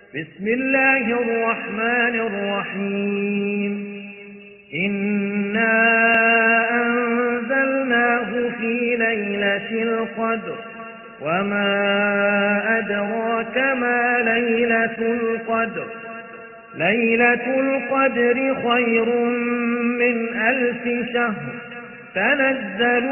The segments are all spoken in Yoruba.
بسم الله الرحمن الرحيم إنا أنزلناه في ليلة القدر وما أدراك ما ليلة القدر ليلة القدر خير من 1000 شهر تنزل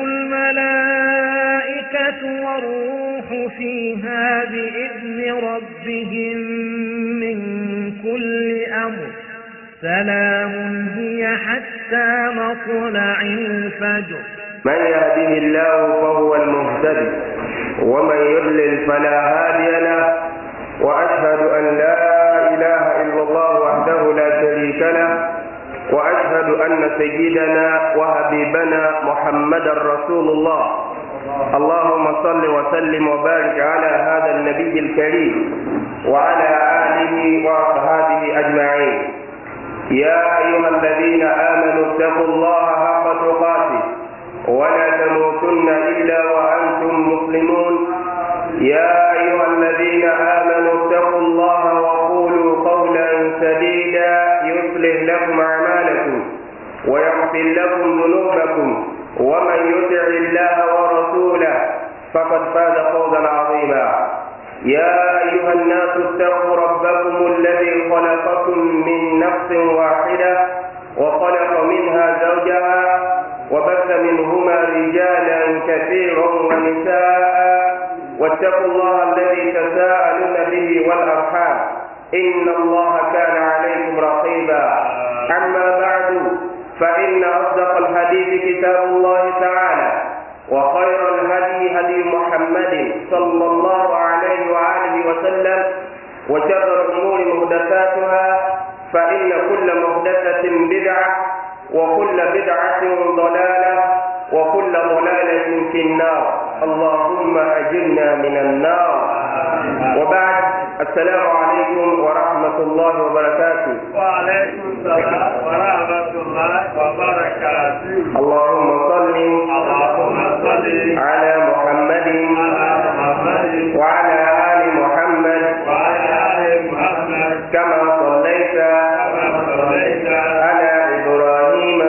الملائكة والروح فيها بإذن ربهم من كل أمر سلام هي حتى مطلع الفجر. من يهده الله فهو المهتدي ومن يضلل فلا هادي له وأشهد أن لا إله إلا الله وحده لا شريك له وأشهد أن سيدنا وحبيبنا محمدا رسول الله. اللهم صل وسلم وبارك على هذا النبي الكريم وعلى آله وأصحابه أجمعين. يا أيها الذين آمنوا اتقوا الله حق تقاته ولا تموتن إلا وأنتم مسلمون. يا أيها الذين آمنوا اتقوا الله وقولوا قولا سديدا يصلح لكم أعمالكم ويغفر لكم ذنوبكم ومن يطع الله ورسوله فقد فاز فوزا عظيما. يا أيها الناس اتقوا ربكم الذي خلقكم من نفس واحدة وخلق منها زوجها وبث منهما رجالا كثيرا ونساء واتقوا الله الذي تساءلون به والأرحام إن الله كان عليكم رقيبا. أما بعد فإن أصدق الحديث كتاب الله تعالى وخير الهدي هدي محمد صلى الله عليه وآله وسلم وشر الأمور محدثاتها فإن كل محدثة بدعة وكل بدعة ضلالة وكل ضلالة في النار. اللهم أجرنا من النار. وبعد السلام عليكم ورحمة الله وبركاته. وعليكم السلام ورحمة الله وبركاته. اللهم صل على محمد وعلى آل محمد كما صليت على إبراهيم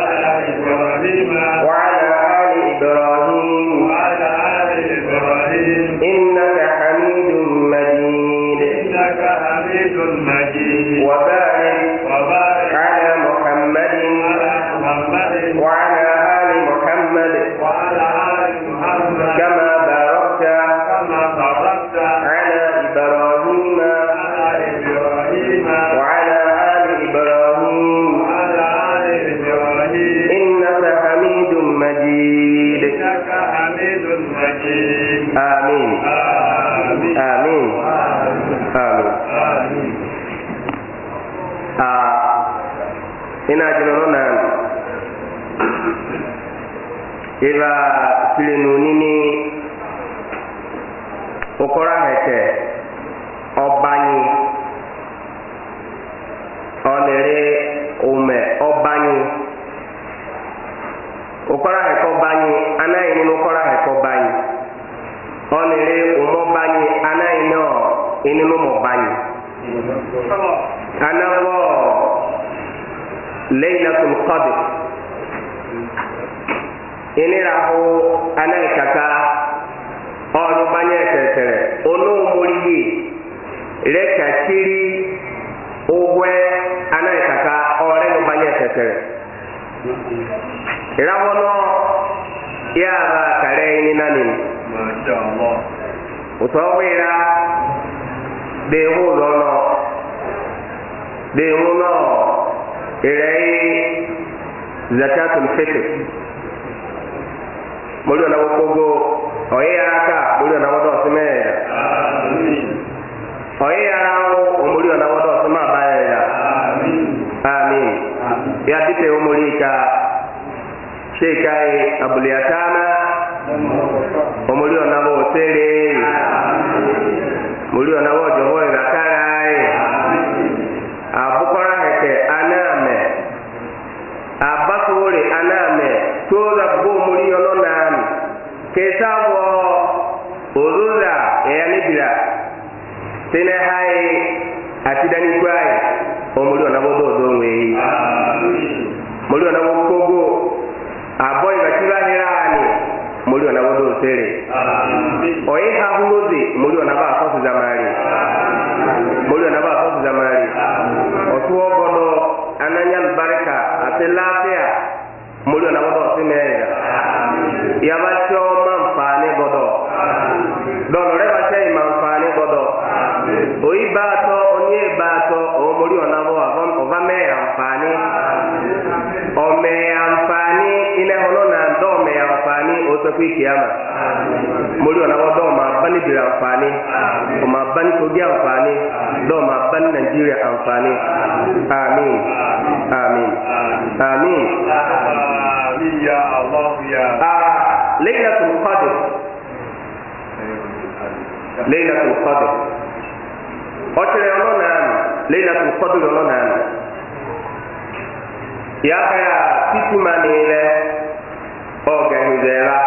وعلى آل إبراهيم إنك حميد مجيد. وبارك على محمد وعلى آل محمد كما باركت على إبراهيم وعلى آل إبراهيم إنك حميد مجيد. آمين آمين آمين. ina jinono nan iba silenu nini okora hete ọbanyi ọlere ome ọbanyi okora hete ọbanyi anaghị nínú okora hete ọbanyi ọlere ụmọbanyi anaghị nínú ụmọbanyi anabọ Laylatul Qadr inirahu anaikaka ọrụ banye etetere onumuriyi rekachiri ogwe anaikaka ọrụ banye etetere irahono ya ba kare ni nanin masha Allah utawira de hulono de hulo ilai zakatul fitr mulio na wokogo oye araka mulio na wodo sime amin oye arao mulio na wodo sima bae amin amin ya dite umulika shekai abuliyatana mulio na wotere mulio na wodo hoye rakarai abukora heke aname abasore aname toza bo mulio no nan kesabo oruza eyanibira tene hai atidani kwai omuli onabodo odonwe muli onabokogo aboy bakibahirani muli onabodo osere oyi hahuloze muli onaba akosu zamali muli onaba akosu zamali otuogodo ananya albarka ate lafiya muli onabodo osimega yabacho manfani godo dono reba sei manfani godo oyi bato onye bato o muli onabo ovame amfani ome amfani ile hono na ndo me amfani otoku kiyama muli onabo do ma bani bi amfani o ma bani ko bi amfani do ma bani Nigeria amfani amin amin amin ya Allah ya Lailatul Qadr Lailatul Qadr otere onona Lailatul Qadr onona ya kaya titumane organizera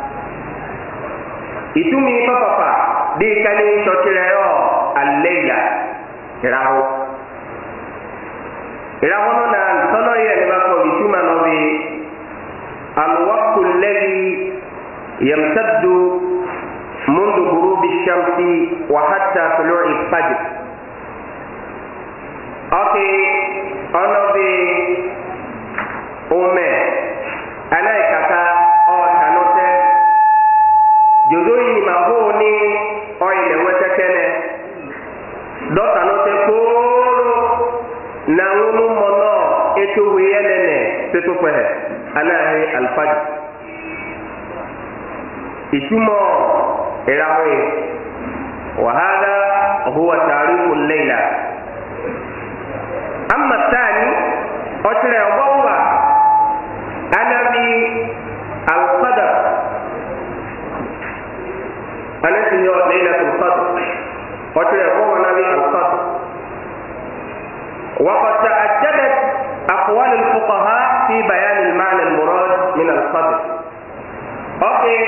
itumi papa di kani chotireo al-Laila iraho nona sono ye ne bako ituma nobi الوقت الذي يمتد منذ غروب الشمس وحتى طلوع الفجر. Okay, ono bi ome ana kaka o tanote jodoi mahoni o ile wetekene do tanote koro na unu mono eto wiyenene tetupehe anahi alfajr itumo irawe wa hada huwa tariku al-layla amma thani otre obawa anabi al-qadr anasi yo laylatul qadr otre obawa anabi al-qadr wa qad ta'addadat aqwal al-fuqaha في بيان المعنى المراد من القدر. Okay.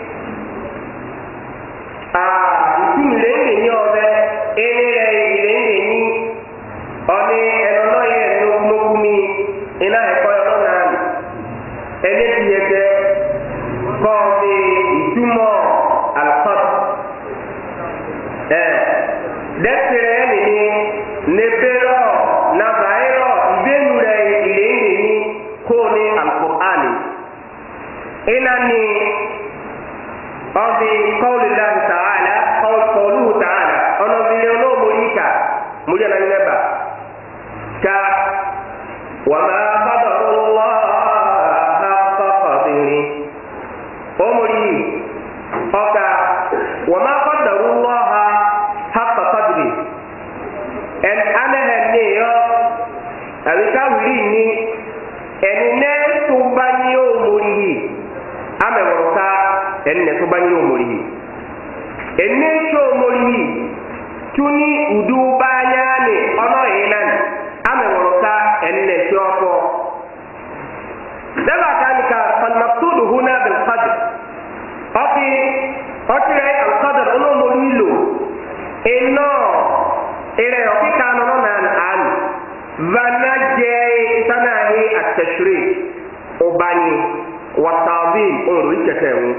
Ìtumọ̀ lẹ́yìn ní ọ̀rẹ́ ẹni rẹ̀ ìlẹ́yìn ní ọdí ẹ̀rọ náà yẹ lókùnmókùnmí iná ẹ̀kọ́ ẹ̀rọ náà ẹni tí yẹ jẹ́ kọ́ ní ìtumọ̀ al-qadr. Dẹ́sẹ̀rẹ̀ ẹni ní nebẹ́rọ̀ nàbàáyọ̀ ìbénu rẹ̀ ìlẹ́yìn ní kóni al-Qur'ani inani ọbi qawlillahi ta'ala qawluhu ta'ala ọ̀nà bílíọ̀nù mọ̀ríkà múlẹ̀ náà nẹ́bà ka wa ma qadarullaha haqqa qadrihi ọmọrí ọka wa ma qadarullaha haqqa qadrihi ẹn anẹ́hẹ̀ ní yọ àbíká wìrì ní ẹnìnẹ tó bá ní òmòrì yìí amẹwọ̀ká ẹnìnẹ tó bá ní òmòrì yìí ẹnìnẹ tó òmòrì yìí tún ní ùdú bá yá ní ọ̀nà yìí náà amẹwọ̀ká ẹnìnẹ tó ọkọ. dábàá káníkà falmaktudu huna bilqadr ọtí alqadr ọlọ́mọrí lò iná ìrẹ̀ ọ̀kíkà nínú náà àánú vanaje sanahi at-tashri' ubani wa ta'zim uru iketewu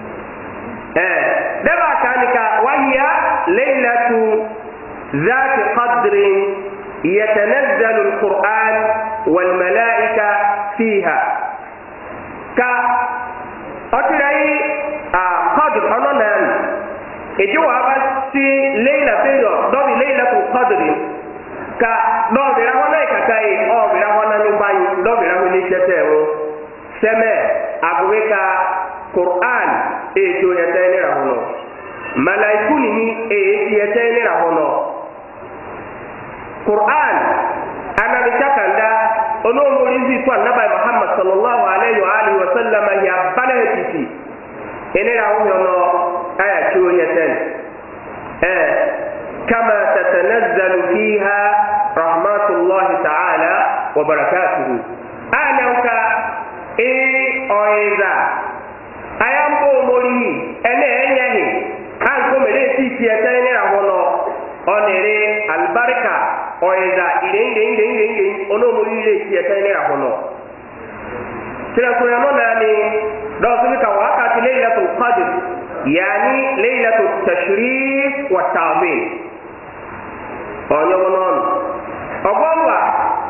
daba kanika wahiya laylatu ذات قدر يتنزل القرآن والملائكة فيها ka ọtịrị qadr ọnọnan ejiwa ba si leila peyo dobi leila tu qadr ka dobi ra wana ka kai o bi ra wana nu bayi dobi ra ni chete o seme agwe ka Qur'an e to yete ni ra hono malaiku ni e yete ni ra hono Qur'an ana bi takanda ono murizi kwa nabai Muhammad sallallahu alaihi wa alihi wa sallam ya bana titi ene ra hono aya to yete kama tatanazzalu fiha rahmatullahi ta'ala wa barakatuhu anauka oiza ayambo mori ene enyehi an ko mere titi yete ni ra hono onere albarka oiza ile ono muri ile ki etene ra hono tira ko yano nani do subika wakati laylatul qadr yani laylatul tashrif wa ta'zim onyo non ogwa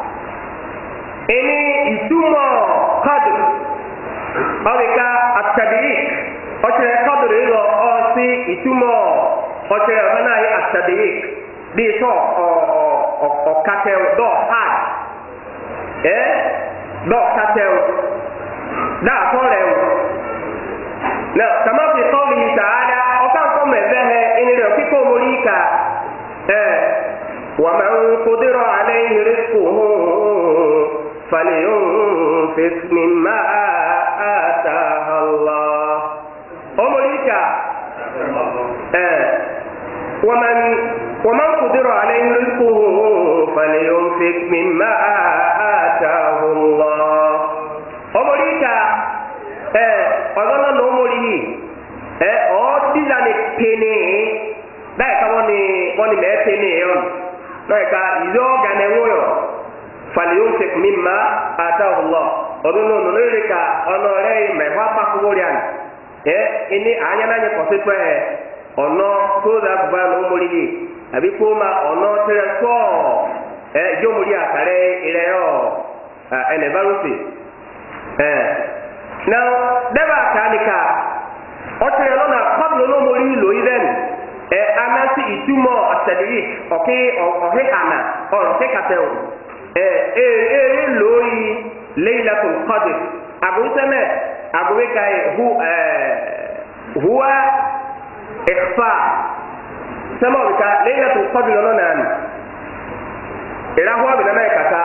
ini itumo qadr awika at-tabiik oche qadr ilo osi itumo oche bana at-tabiik bi so o katel do hard do katel da sore na kama fi qawli ta'ala o kan ko mebehe ini le kiko morika wa man qadira alayhi rizquhu falyunfiq mimma ataahu Allah omorika ومن قدر عليه رزقه فلينفق مما آتاه الله أمريكا أظن أمري أوديلا نبني لا كوني مبني يون لا كإذا جنويو فلينفق مما آتاه الله أظن أمريكا أنا رأي مهوا بقوليان ini anya nanye kositwe ono to da gba no mori abi ko ma ono tere so jo mori akare ile yo ene barusi now deba kanika o tere no na pablo no mori lo ilen anasi itumo atadiri o he ana o he katel loi laylatul qadr abu same abu kai huwa إخفاء سما بك ليلة القدر لنا إلى هو بنا كتا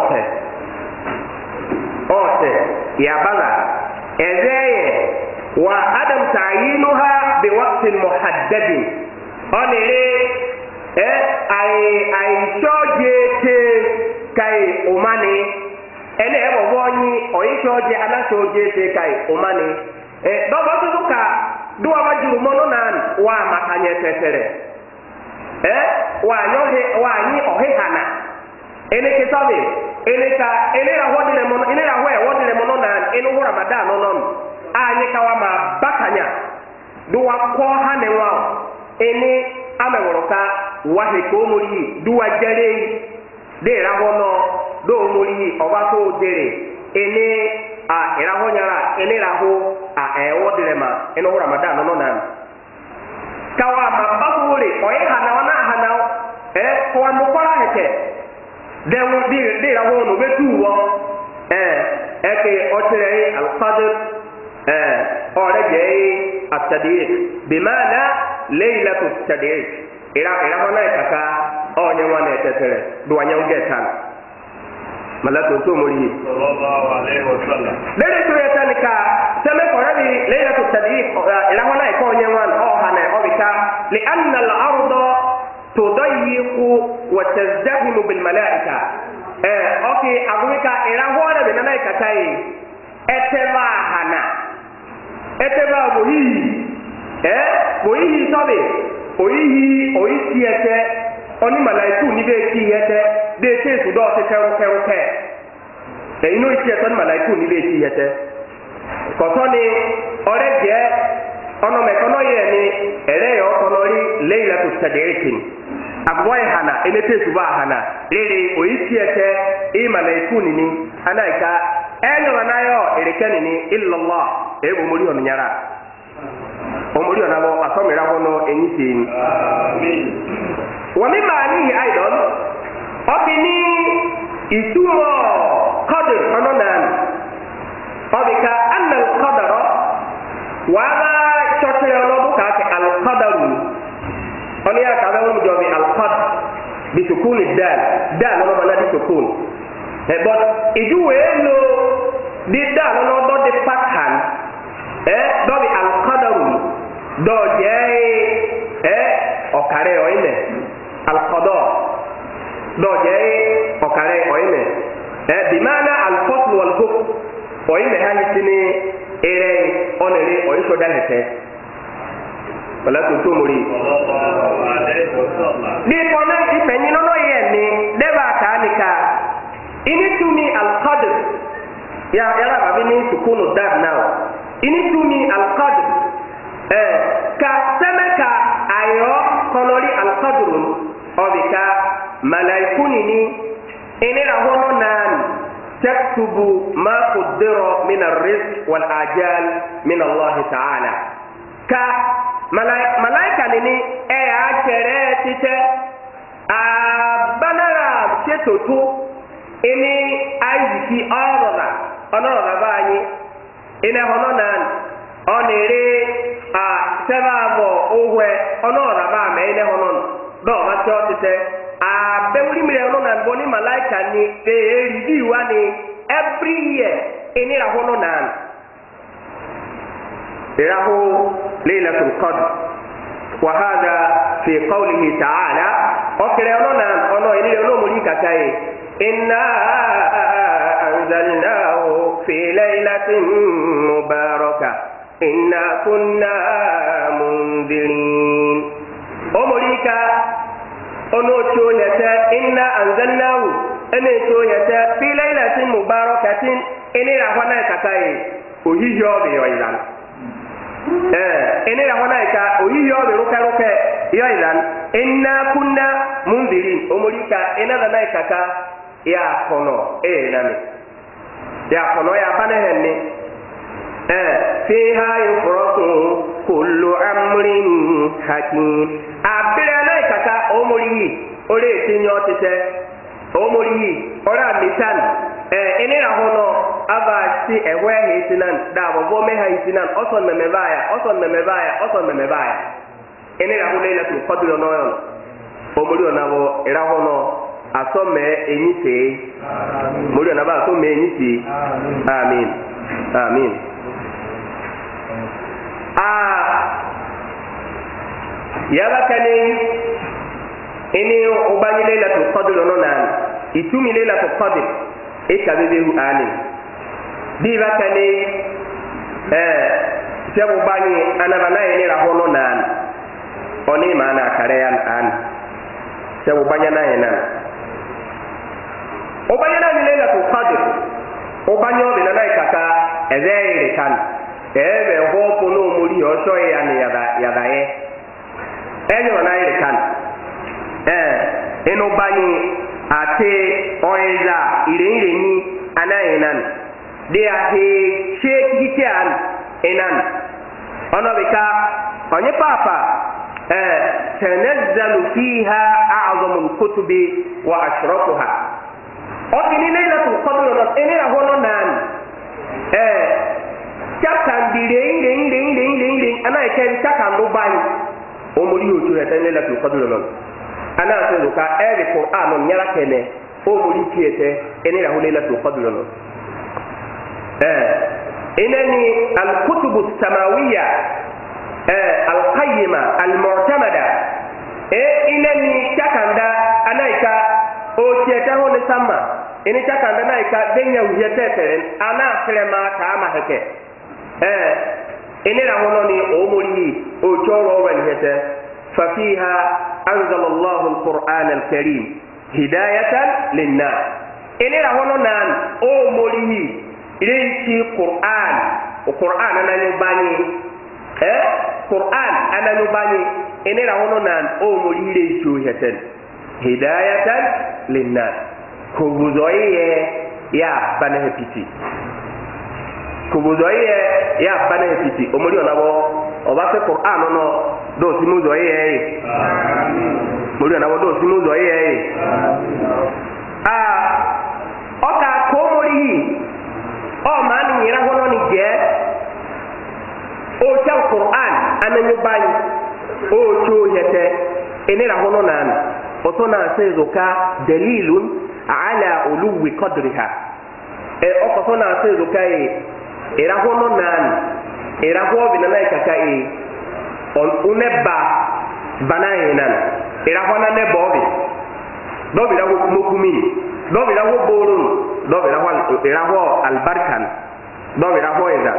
أوتة يا بلا إزاي وعدم تعيينها بوقت محدد أني أي شوجت كاي أماني أنا أبغاني أي شوجت أنا شوجت كاي أماني دابا تدوكا duwa wajuru mono nan wa makanye tetere wa nyi ohihana ene kitabe ene ra hodile mono nan ene ho ramadan non anyi kawa ma bakanya duwa ko hane wa ene ameworoka wa he ko muri duwa jere de ra hono do muri oba to dere ene era ho nyara ene ra ho wodile ma eno ramadan no nan kawa ma bakuri oye hana ko anu kwara heke de wudi de ra ho no betu wo ke otire al qadr oreje at-tadiq bimana laylatu at-tadiq era hona kaka onye wana tetere do anya ugetan malatu to muri sallallahu alaihi wasallam dele to yatanika sema ko rabi laylatul tadhiq ila hona ko nyewan hana obika li anna al-arda tudayyiqu wa tazdahimu bil malaika okay agwika ila hona be nana katai eteba boyi sobe oyi ete oni malaiku ni be ti yete de te su do te keruke ino iti eto ni malaiku ni be ti yete ko so ni ore je ono me kono ye ni ere yo kono ri laylatul tadrikin abwa hana ene te su ba hana rere oyi ete e malaiku ni anaika enyo nayo erekeni ni illa allah e bo mori onyara omori onabo asomira hono enyitin amen ومما أيضا أبني إتوما قدر أننا أبك أن القدر وما تشير لك القدر أني أكذب مجابي القدر بسكون الدال أنا بنادي سكون but إجوا إنه دي دال أنا ضد فتحا ضد القدر ضد أكره أينه القضاء دوجي اوكاري اويمه بمعنى الفصل والحكم اويمه هاني سني ايري اونري اويشو دالته ولا تنتمري دي كونا يفني نو يني ya yara babi ni sukunu dad now ini tumi al-qadr ka semeka ayo konori al-qadr obika malaikuni ni ini rahono nan taktubu ma qaddara min ar-rizq wal ajal min Allah ta'ala ka malaika ni ya kere tite abanara chetoto ini aiziki ọlọ́rọ̀ bá yí iná ọ̀nà náà ọ̀nìrí sẹ́bàbọ̀ owó ọlọ́rọ̀ bá mẹ́ iná ọ̀nà náà bá tí ó ti tẹ́ àbẹ̀wòrí mìíràn ọ̀nà náà bọ́ ní màláìkà ní èrí bí wá ní every year iná ọ̀nà náà ìráhó Laylatul Qadr wàhádà fi qawlihi ta'ala ọ̀kẹrẹ ọ̀nà ilé olóòmùrí kàkàyè إنا أنزلناه في ليلة مباركة إنا كنا منذرين أمريكا أنوتو يتا إنا أنزلناه أنوتو يتا في ليلة مباركة إني رحونا كتاي وهيجو بيويلان إني رحونا كا وهيجو بيروكا يويلان إنا كنا منذرين أمريكا إنا ذا كا ya kono nami ya kono ya bane henni fiha yufraku kullu amrin hakim abira na kaka omori ore tinyo tete omori ora misan eni ra hono aba si ewe hisinan da bo me ha hisinan oson me baya eni ra hono ila tu fadlo no omori onawo ira hono asome enyite muri na ba asome enyite amen yaba kani ini ubani Laylatul Qadr no nan itumi Laylatul Qadr ikabebehu ani biba kani jabu bani anabana ini rahono nan oni mana karean an jabu banya na nan obanyana ni Laylatul Qadr obanyo bi na ikaka ezeire kan ebe hopo no muri oso ya ni yada ye enyo na ire kan eno bani ate oiza ire ni anayinan de ate sheikh hitian enan ono bika onye papa tanazzalu fiha a'zamul kutubi wa ashrafuha ọtini Laylatul Qadr lọ ẹni ra hɔn nan chakan di ring ana ẹkẹ chakan ló báyìí omori yóò tó ẹtẹ Laylatul Qadr lọ ana sọ lùkà ẹrì Qur'an nọ nyara kẹmẹ omori tiẹ tẹ ẹni ra hɔn Laylatul Qadr lọ ẹnẹni al-kutubu samawiyya al-qayyima al-mu'tamada ẹnẹni chakanda ana ẹka o tiẹ tẹ hɔn sama. ini chakanda na ika denya uhiya tetere ana krema ka ama heke ini ra hono ni omori o choro wen hete fa fiha anzala Allahu al-Qur'an al-Karim hidayatan lin-nas ini ra hono nan omori irenchi Qur'an o Qur'an ana nyubani Qur'an ana nyubani ini ra hono nan omori irenchi o hete hidayatan lin-nas kubuzoiye ya bana hepiti omori onabo oba se Qur'an no do simuzoiye omori onabo do simuzoiye oka komori o mani nyira hono ni je o cha Qur'an ananyo bani o cho yete enira hono nan osona sezoka dalilun ala uluwi qadriha okosona sezoka era hono nan era ho binana ikaka on uneba banayinan era hona ne bobi dobi la mokumi dobi la borun dobi la era ho albarkan dobi la ho ezan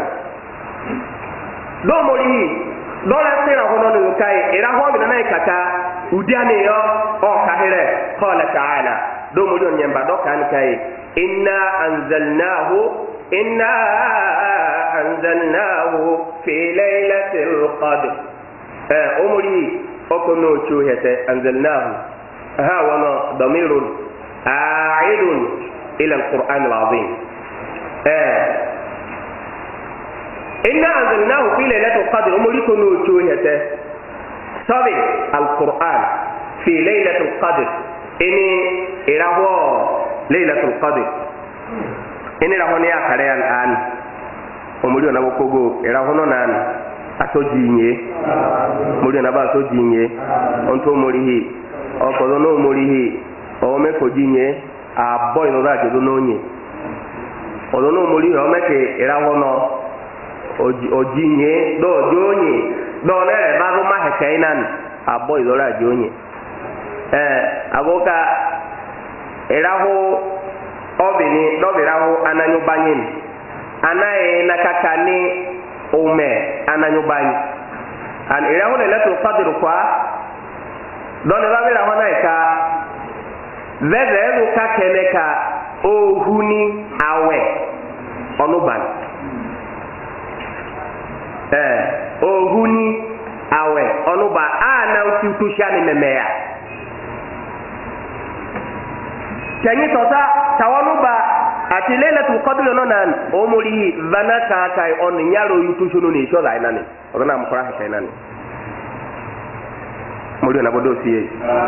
do mori do la sera hono no kai era ho binana ikaka udiane yo o kahire qala ta'ala do mori on nyamba do kan kai inna anzalnahu inna anzalnahu fi laylatil qadr umuri okono chuhete anzalnahu ha wana damirun a'idun ila alquran alazim inna anzalnahu fi laylatil qadr umuri kono chuhete sabi alquran fi laylatil qadr ini iraho laylatul qadr ini raho ne akare an omuri ona bokogo iraho no nan asojinye muri ona ba asojinye onto murihi okodo no murihi o me kojinye aboy no da jodo no nyi odo no murihi o me ke iraho no ojinye do jonyi do ne ba ro ma heke nan aboy do ra jonyi agoka iraho obini dobiraho ananyo banyin anaye nakaka ni ume ananyo banyi an iraho le latu qadr kwa dole babira hona ka veveru ka keneka ohuni awe onuban ohuni awe onuba ana utushani memeya kenyi tota tawanuba ati lailatul qadr nonan omuri vanaka kai on nyaro yutushono ni shola inani ona mkora kai nani muri na bodo siye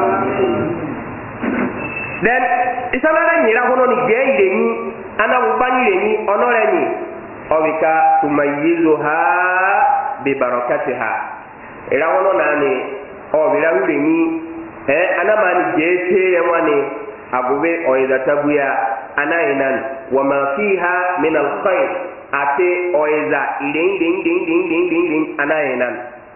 then isanara nyira hono ni geire ni ana ubanyire ni onore ni obika tumayizuha bi barakatiha ira hono nani obira hure ni ana mani jete yamani agube oida tabuya anainan wama fiha min alkhair ate oida ding anainan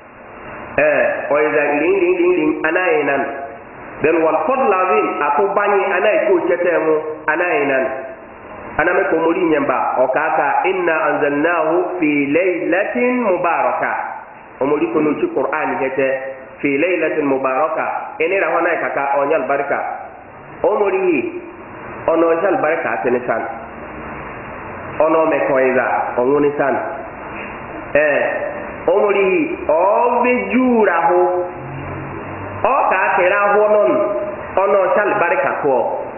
oida ding anainan then wal fadl azim atubani anai ko chetemu anainan aname ko muri nyamba okaka inna anzalnahu fi laylatin mubarakah omuri ko no ci qur'an hete fi laylatin mubarakah enira hona kaka onyal barka omori ono jal barka tenisan ono me koiza onguni san omori o bejura ho o ka kera ho non ono jal barka ko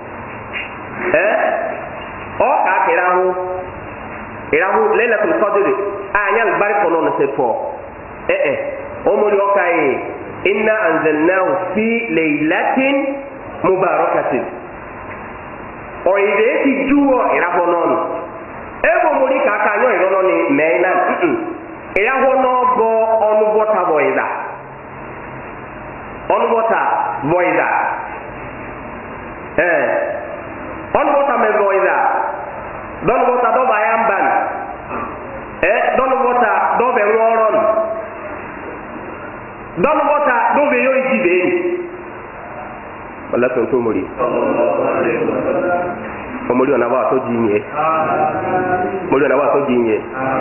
o ka kera ho irahu lailatul qadr anyal barka non se fo omori o kai inna anzalnahu fi laylatin mubarakatin oide ti juwo irahonon ebo muri kaka nyo irono ni meina irahono go onubota boiza onubota boiza onubota me boiza donubota do bayamban donubota do be woron donubota do be yo ijibeni wala tonto muri omuri ona ba to jinye muri ona ba to jinye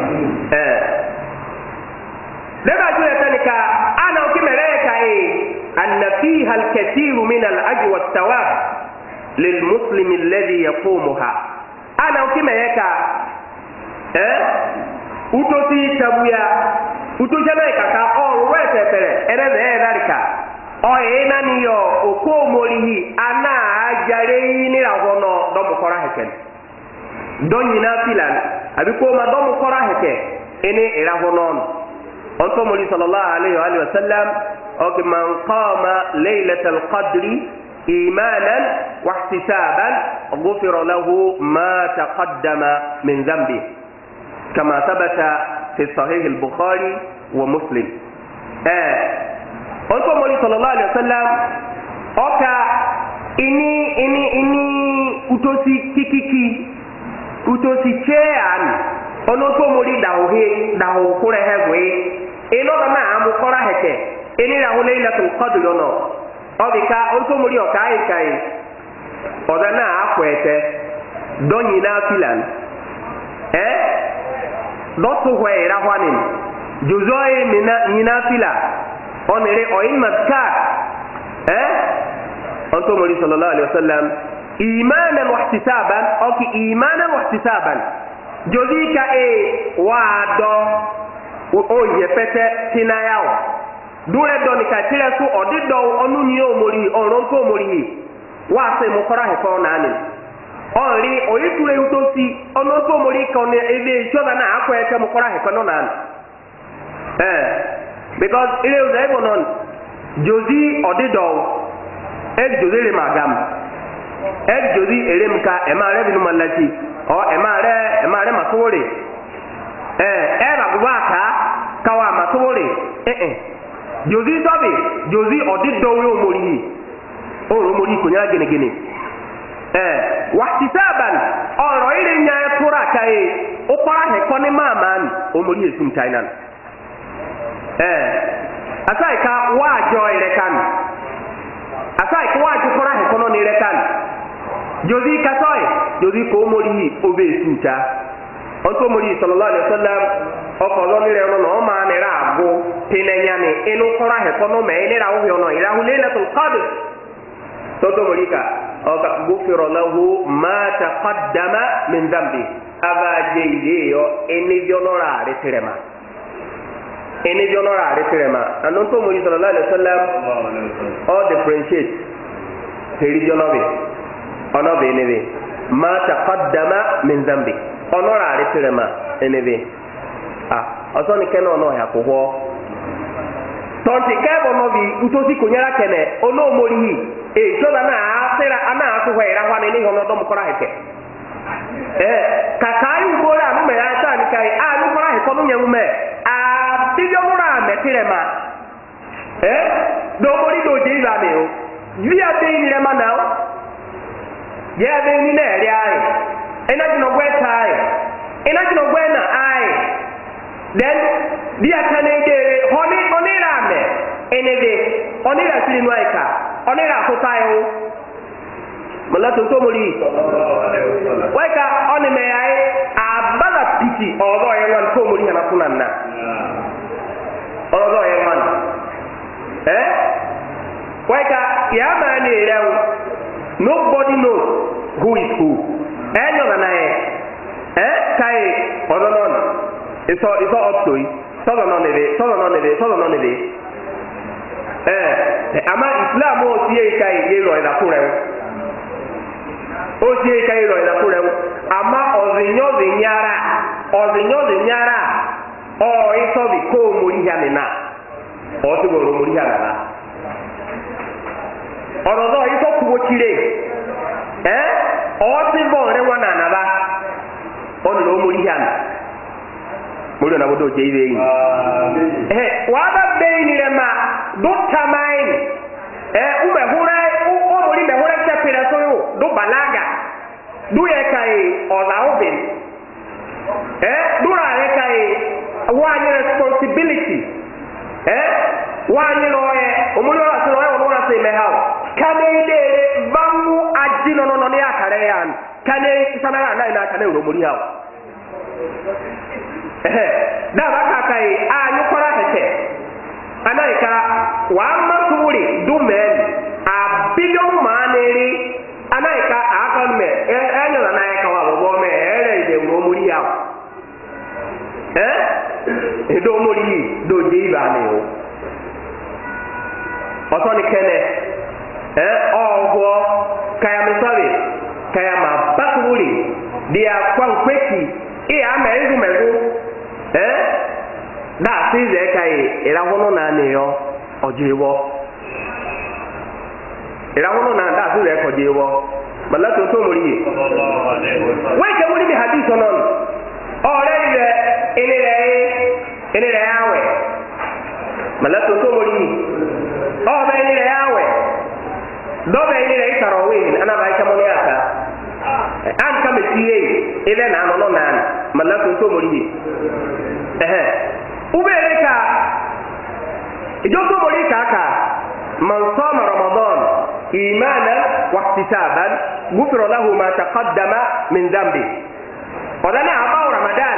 daga jure tanika ana ukimeleka anna fiha alkathir min alajr wathawab lilmuslim alladhi yaqumuha ana ukimeleka utosi tabuya utojana kaka all wete pere ereze erarika oye nani yo oko morihi ana ajare ni rahono do mukora heken don yina filan abi ko ma do mukora heke ene irahono onto mori sallallahu alaihi wa sallam o man qama laylatal qadri imanan wa ihtisaban ghufira lahu ma taqaddama min dhanbi kama thabata fi sahih al-bukhari wa muslim onto mori sallallahu alaihi wasallam oka ini utosi kikiki utosi chean onto mori dawo kure hewe eno na amukora heke eni rahu lailatul qadr ono obika onto mori okai kai odana akwete donyi na filan dotu hwe rahwanin juzoi mina fila onere oyin maskar onto mori sallallahu alaihi wasallam imanan wa ihtisaban oki imanan wa ihtisaban jozika wa do o ye pete tinayao dure do ni ka tire so odido onu ni omori orun ko omori wa se mo kora he ko na ni ori oyiture utosi onu ko omori ka ne ebe choda na akwa eke mo kora he ko no na because ile o dai bonon jozi odido jozi le magam jozi elemka e ma re binu malati o e ma re masore ba gwaka kawa masore jozi sobi jozi odido we omori o omori ko nya gene gene wahtisaban oro ile nya tura kai o para he koni mama ni omori esum china asai ka wa joy re kan asai ko wa jukora he kono ni re kan jozi kasoi jozi ko omori obe esum cha onto omori sallallahu alaihi wasallam ọkọlọ nílẹ̀ ọ̀nà náà máa nira àgbo tìǹyà ní inú kọ́ra ẹ̀kọ́nọ́ mẹ́ nira òhìn ọ̀nà ìlàhùn Laylatul Qadr tọ́tọ́ mọ̀líkà ọ̀gá gbófinrọ̀ lọ́wọ́ máa taqaddama min dhanbi abájẹ́ ilé yọ ẹnìjọ́ lọ́ra àrètìrẹ̀mà àná tó mọ̀lí sallallahu alaihi wasallam all differentiate tẹ̀ríjọ́ ọ̀nà bẹ̀ ẹnìbẹ̀ máa taqaddama min dhanbi ọ̀nọ́ra àrètìrẹ̀mà ẹnìbẹ̀ ọsọ ni kene ọnọ ya kwụkwọ tọntị kebe ọnọ bi ntosi konyere kene ọnọ omorihi ejola na asịra ana asụhwa ịrahwa na n'ihi ọnọdụ mkpọrọ ahịkẹ ka ka anyị ugboro anụ mere ata anyị ka anyị mkpọrọ ahịkọ n'unye nwume adịbịa ọmụrụ a metire ma domori doje ibe amị o yiri ya be nyere ma na ya be ni na eri anyị ina ji n'ogwe ta anyị ina ji n'ogwe na anyị then dia kanede onira me enede onira siri nuaika onira sotayo malato to mori waika onime ai abala piti odo yewan to mori na kunanna odo yewan waika ya mani rew nobody knows who is who enyo na kai odo non it's all up to you. Sọ́dọ̀ náà nìde. Àmá Islam ó sí èka ìrọ̀ ìdàkú rẹ̀. Àmá ọ̀zìnyọ́zìnyára ìsọ́bì kó mórí ya nìna. Ọ̀tí gbọ́rọ̀ mórí ya nàlá. Ọ̀rọ̀ náà ìsọ́ kúwó chire. Ọ̀tí bọ̀ rẹ̀ wọn nànàlá. Ọ̀nà mórí ya nà. Muri na bodo je ibe yin wa ba be ni le ma do tamain ube hura o muri be hura che pere so yo do balaga do ye kai o la obin do ra ye kai wa ni responsibility wa ni lo ye o muri wa so o wa se me hawo kane de bamu ajino no ni akare yan kane sanara na kane o muri hawo da ba ka kai a ni kwara hete anaika wa maturi dumen a billion maneri anaika akan me enyo na naika wa bobo me ere de wo muri ya do muri do je ba ne o oso ni kene ogwo kaya misali kaya ma bakuri dia kwa kweki iya mezu da size kai irahono na ne yo ojiwo irahono na da size ko jiwo malato to mori wai ke muri bi hadith non ore ile yawe malato to mori o be ile yawe do be ile tarawih ana ba ka mo yaka an kame tiye ile na no na malato to mori ubeleka ijoto molika aka man sama ramadan imanan wa ihtisaban ghufira lahu ma taqaddama min dhanbi odana aba ramadan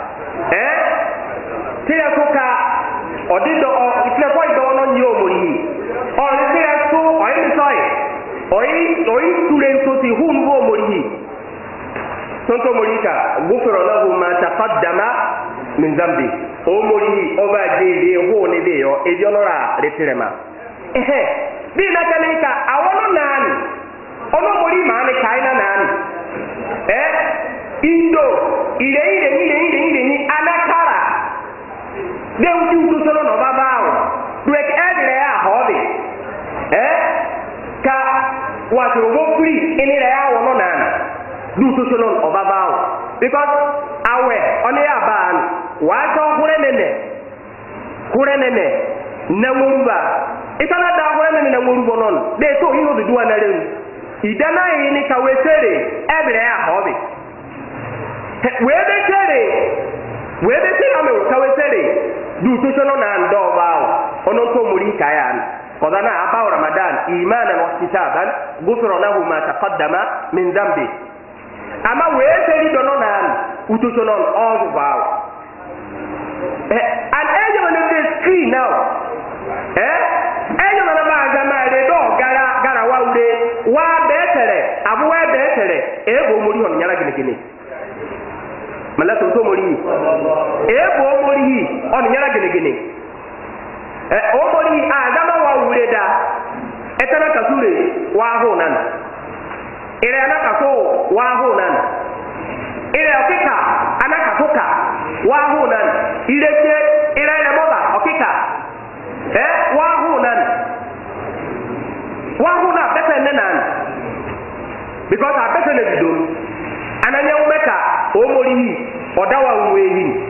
tira kuka odido itle ko ido no nyi omori o tira so oyi soi oyi ture so ti hunwo omori tonto morika gufira lahu ma taqaddama min dhanbi o mori oba jide ho ne be yo e jonora retirema bi na kanika awono nan ono mori ma ne kaina nan indo ile ni anakara de uju solo no babao duek edre ya hobi ka watu wokuri inire ya wono nan du to solo no babao because awe oni aban wa to kure nene na muruba itana da kure nene na murubo non de to hino de duwa na rewu idana yi ni ka wesere edre ya hobi webe tere ame kawesere du to shono na ndo bawo ono to muri kayan kodana abaw ramadan imanan wa ihtisaban ghufira lahu ma taqaddama min dhanbi ama weseri dono na uto shono all bawo and ejo on the screen now ejo na ba gama re do gara wa ure wa betere abu wa betere ebo muri hon nyala gine mala to mori ebo mori on nyara gene o mori adama wa ureda etana kasure wa ho nan ire anaka ko wa ho nan ire okika anaka toka wa ho nan ire moba okika wa ho nan better nan because I better le bidon ananya umeka o mori odawa uwehi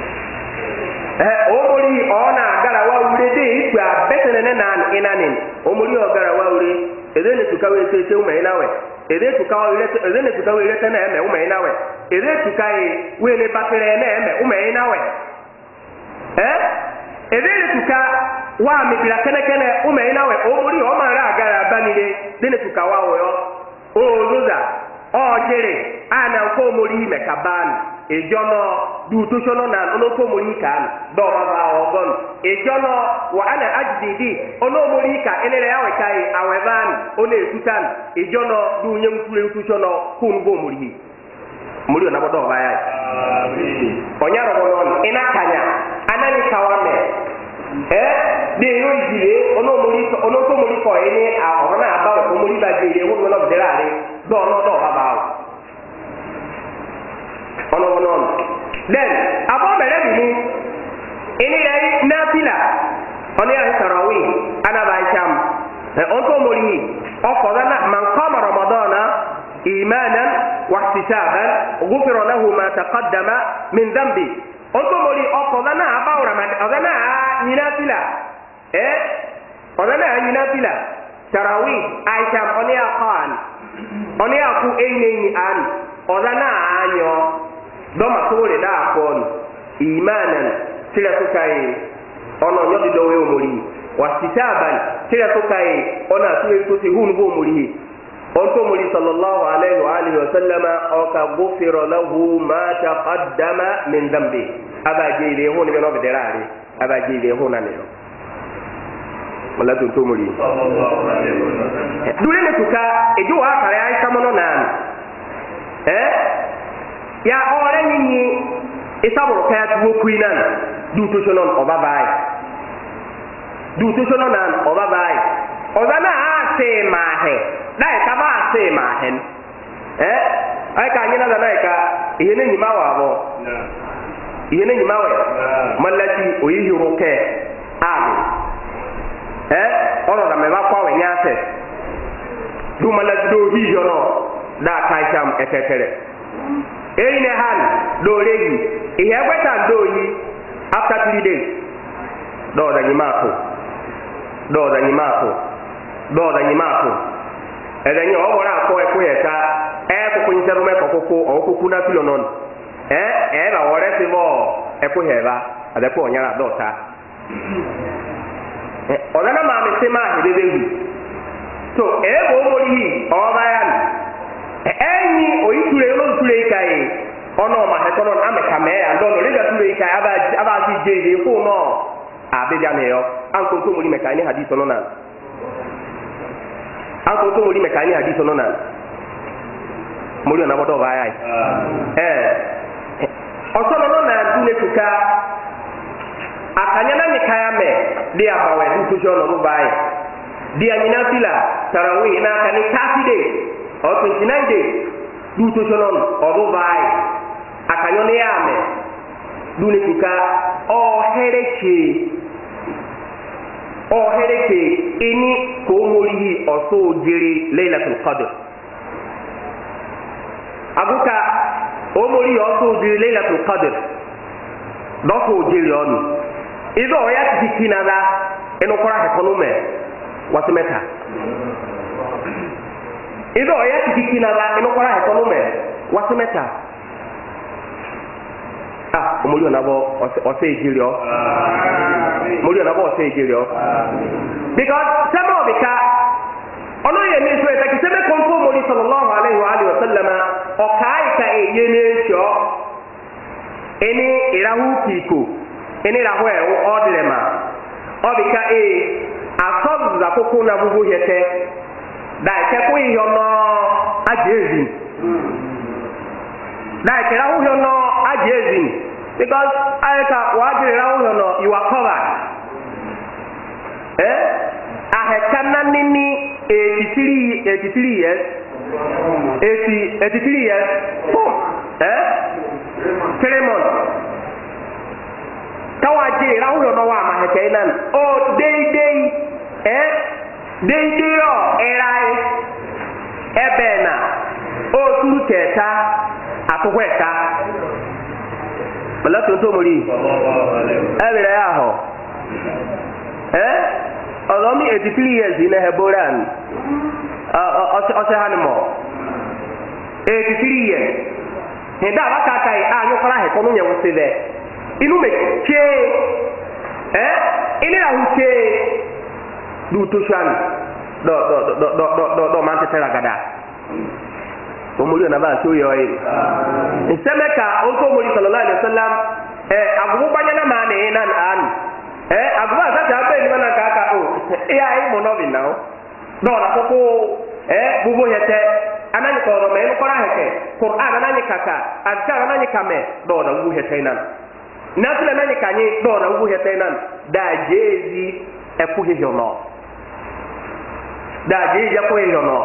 o mori ona gara wa ure de igba betene nan inanin o mori ogara wa ure edene tukawe tete ume inawe edene tukawe lete na eme ume inawe edene tukai we ne batere na eme ume inawe edene tuka wa mibira kene ume inawe o mori o mara gara banire dene tukawa oyo o luza o jere ana ko mori mekaban ejono du to shono na ono ko mori kan do baba ogon ejono wa ana ajdidi ono mori ka enere yawe kai aweban ono etutan ejono du nyem kure tu shono kun go mori na bodo ba ya amen onyaro bonon ina kanya anani kawame de yo ijire ono ko mori ko ene a ona aba ko mori ba jire wo no derare do no do baba ono then abo mere bi ini dai nafila oni ya tarawih ana ba sham onto mori o ko na man qama ramadana imanan wa ihtisaban ghufira lahu ma taqaddama min dhanbi onto mori o ko na aba ramadan odana ni nafila odana ni nafila tarawih aisham oni ya qan oni ya ku eyni an odana anyo doma sore da akon imanan tira tukai ono nyodi dowe omori wasitaban tira tukai ona tuwe tuti hunu bo omori onto mori sallallahu alaihi wa alihi wa sallama o ka ghufira lahu ma taqaddama min dhanbi abajile hunu be no bederare abajile hunu nelo wala to mori sallallahu alaihi wa sallam dure ne tuka ejo wa kare ai kamono nan ya ore nyinyi isaburo kaya tuwo kuinan du to shonon obabai nan obabai ozana ase mahe dai kaba ase mahen ai ka nyina da dai ka yene nyima wa bo yene nyima wa malati oyi yuroke ami ono da me ba kwa we nyase du malati do hi jono da kaisham etetere eyine han do reyi ihe gweta do yi after 3 days do da nyimako edenye o wora akọ ekuyeta kukunyi seru me kokoko o kuku na filo non la wore se bo ekuyeba adepo onyara dota odana ma me sema hebebehu so ebo mori o bayan enyi oyiture no ture kai ono ma he kono ameka me ya ndo no le ga ture kai aba si jeje ko no abeja me yo anko to mori meka ni hadith no na muri na bodo ba ai osono no na dule tuka akanya na mikaya me dia bawe du to no bai dia nyina fila tarawih na kan 30 days or 29 days du to no odu bai akanyo ne ame dule tuka o hereke ini ko mori oso jere Lailatul Qadr abuka o mori oso jere Lailatul Qadr doko jere onu izo ya tikinada eno kora he konume wasimeta izo ya tikinada eno kora he konume wasimeta omuli onabo ose ejiri o omuli onabo ose ejiri o because sema obika ono ye ni so eta kiseme konfo moli sallallahu alaihi wa alihi wasallam o kai ka eyene sho eni irahu kiko eni rahu e o dilema obika asob za koko na bubu yete da ke ko yo no ajezi da ke rahu yo no ajezi because aika wajiri rahu yo no you are covered ahekana nini 83 years 83 years 3 months kawaji rahu yo no wa ma hekenan o day o erai ebena o turuketa atukweka bala to mori ebere ya ho Ozomi 83 years in Heboran. Ose hanimo. 83 years. Henda wakakai anyo kora he kono nya wosebe. Inu me che. Ini la huche. Du tushan. Do mante tera gada. Omuli na ba so yo Nsemeka onto omuli sallallahu alaihi wasallam agubu banyana mane nan an. Agba za ta be ni mana kaka ai mo no bi now do na koko bubo yete anani ko ro me no kora heke Qur'an anani kaka azkar anani kame do na bubo yete nan nafila anani kanyi do na bubo yete nan da jezi e ku he jono da jezi ko he jono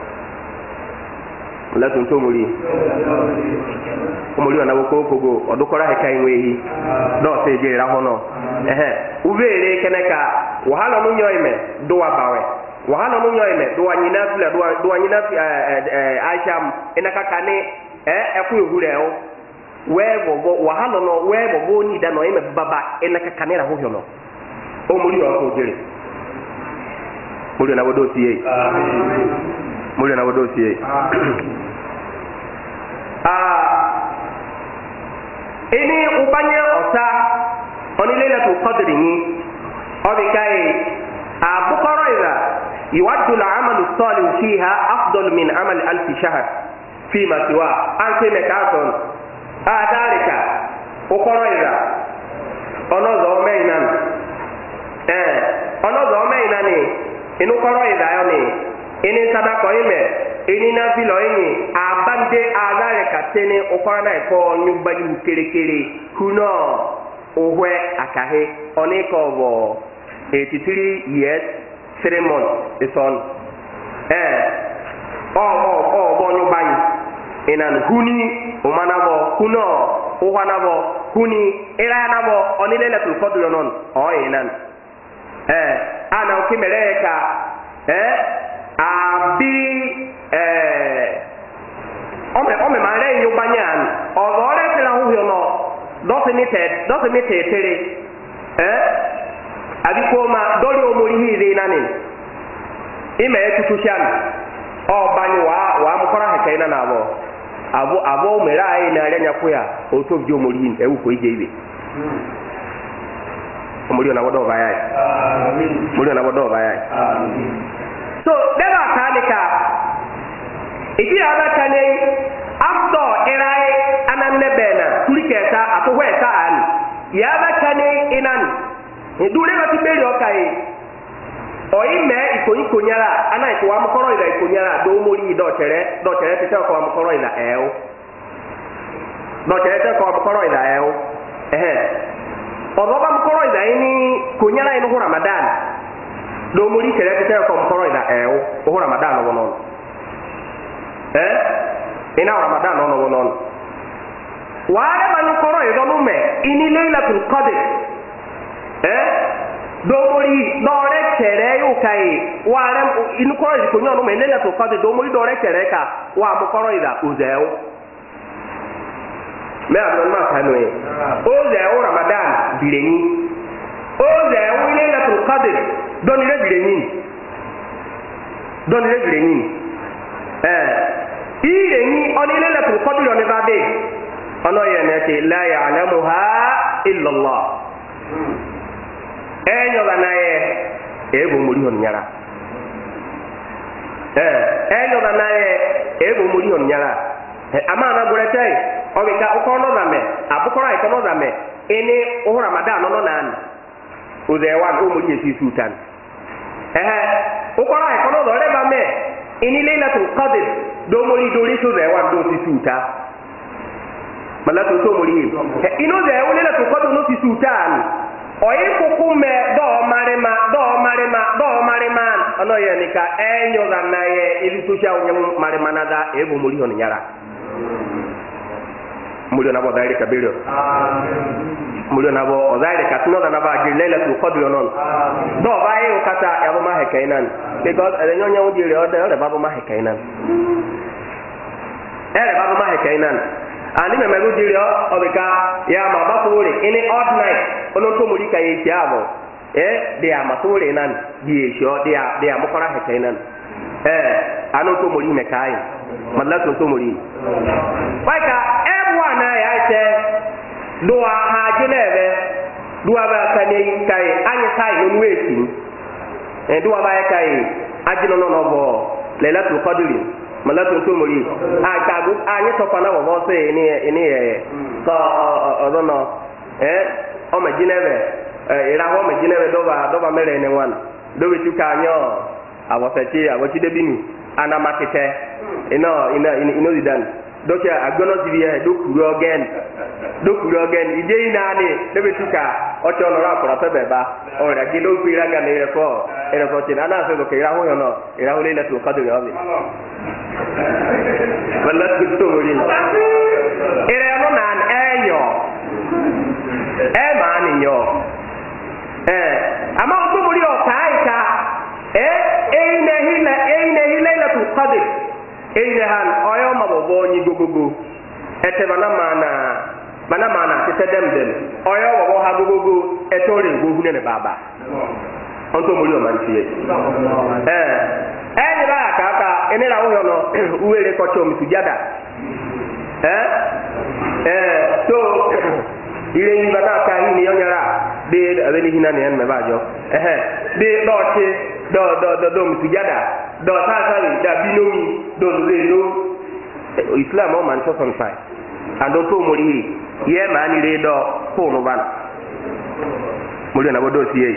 la tun to muri omuli ona boko kogo odukora heka inwehi do se je ra hono ubere keneka wahala no nyoime do wabawe wahala no nyoime do anyina fula do anyina aisham enaka kane eku ehure o webo wahala no webo ni da no ime baba enaka kane ra hohyo no omuli o ko jere muri na bodo tie muri na bodo tie ini ubanye osa oni Lailatul Qadr ni obikai abukara ila yuwaddu al-amal as-salih fiha afdal min amal alf shahr fima siwa anke mekaton adarika ukara ila onozo meinan onozo meinan ni inu kara ila yoni ini sadako ime ini na filo ini abande adarika tene ukara na ko nyubayi kerekere kuno ohwe akahe oniko bo 83 years 3 months is on bonyo bayi inan huni umanabo kuno uhanabo huni iranabo onile Lailatul Qadr non inan ana ukimeleka abi ome mare nyubanyan odore tira huyo no doesn't it tere abikoma dori omori hire nani ime etutushan bani wa mukora hekaina na abo mera ai na renya kuya oto bi omori ewu ko ije ibe omori na wodo bayai amen omori na wodo bayai amen so deba kanika iki aba kane after erai anannebena tuliketa atohweta an yaba kane inan edure batibeli okai oime ikonyi konyara ana iko amkoro ida ikonyara do mori do chere tete ko amkoro ida eo do chere tete ko amkoro ida eo odoba amkoro ida ini konyara ino Ramadan do mori chere tete ko amkoro ida eo o Ramadan wonon ina Ramadan wonon wale manukoro ida nume ini Lailatul Qadr domori dore chere yu kai wale inu koro iko nyo me lela to fade domori dore chere ka wa mo koro ida uzeo me abon ma kanu e uzeo Ramadan bileni uzeo lela to qadr doni le bileni ileni oni lela to qadr oni bade ono yene te la ya'lamuha illa Allah enyo ganaye ebo muri hon nyara enyo ganaye ebo muri hon nyara ama na goretai obika ukono zame abukora ikono zame ene o Ramadan no nan uzewan o muri esi sultan ukora ikono do le bame ini Lailatul Qadr do muri do ri uzewan do si sulta malatu to muri ino ze o Lailatul Qadr no si sultan oyi kukume do marima ono ye nika enyo ga naye ili tusha unyam marima nada ebo muri hon nyara muri na bo daire kabiro muri na bo daire katno na ba Lailatul Qadr non do bae o kata ya bo ma hekainan because enyo nya ujire o de babo ma hekainan babo ma hekainan ani me mego jiri o bika ya ma ba sore ini odd night ono to muri kai tiabo de ama sore nan di sho de am kora heke nan ano to muri me kai mallatu to muri baka everyone na ya che doa ha jinebe doa ba kane kai anyi kai no weti doa ba kai ajino no bo Lailatul Qadr malatu to mori akagu anyi to pana wo se ni ko odono o ma jinebe ira ho ma jinebe do ba mere ne wan do bi tuka anyo awoti de binu ana makete ino didan do ke agono diye do kuro again ide ina ni do bi tuka o cho no ra ko ta beba o ra gi do pira ga ne ko tin ana se do ke ira ho yo no ira ho Lailatul Qadr yo bi malatu to mori ira no nan enyo mani yo ama to mori o kai ka eine Lailatul Qadr eine han oyo mabobo nyi gogogo ete bana mana tete dem oyo bobo ha gogogo etore gogu ne baba on to mori o man tie enyi ba ka enera wo no uwere ko cho misujada so ile ni bata ka hini yonyara de abeni hina ne en mebajo de do misujada do sa da binomi do no Islam o man so son sai ando to mori ye mani re do ko no ban mori na bodo siye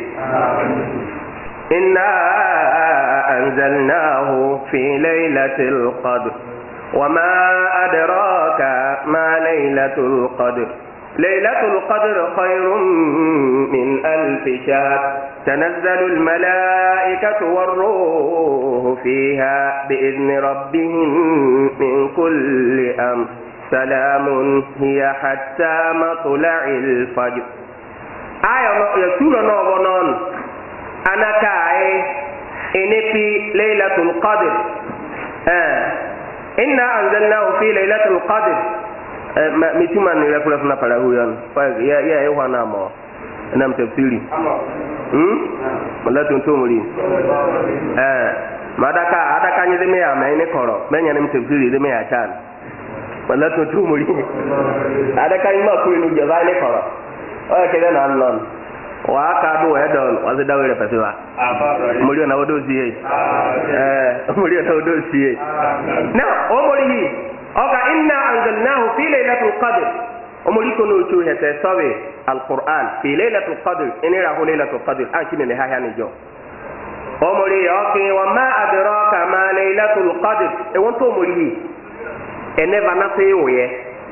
inna anzalnahu fi Lailatul Qadr وما أدراك ما ليلة القدر ليلة القدر خير من 1000 شهر تنزل الملائكة والروح فيها بإذن ربهم من كل أمر سلام هي حتى مطلع الفجر يسول نوبنون أنا كاي إني في ليلة القدر إنا أنزلناه في ليلة القدر متما نقول لنا فلاهويان يا يوحنا ما نام تفسيري ملا تنتمري ما دكا نيزمي يا ما إني كورو ما نيام تفسيري زمي يا شان ملا تنتمري دكا ما كوي نجوا إني كورو كذا نالون waka do edon wazi dawere pasiwa mulio na wodo siye mulio na wodo siye na omori oka inna anzalnahu fi Lailatul Qadr omori kono chu hete sawe alquran fi Lailatul Qadr inira hu Lailatul Qadr akine ne haya ni jo omori okay wa ma adraka ma laylatul qadr e won to omori ene bana se yoye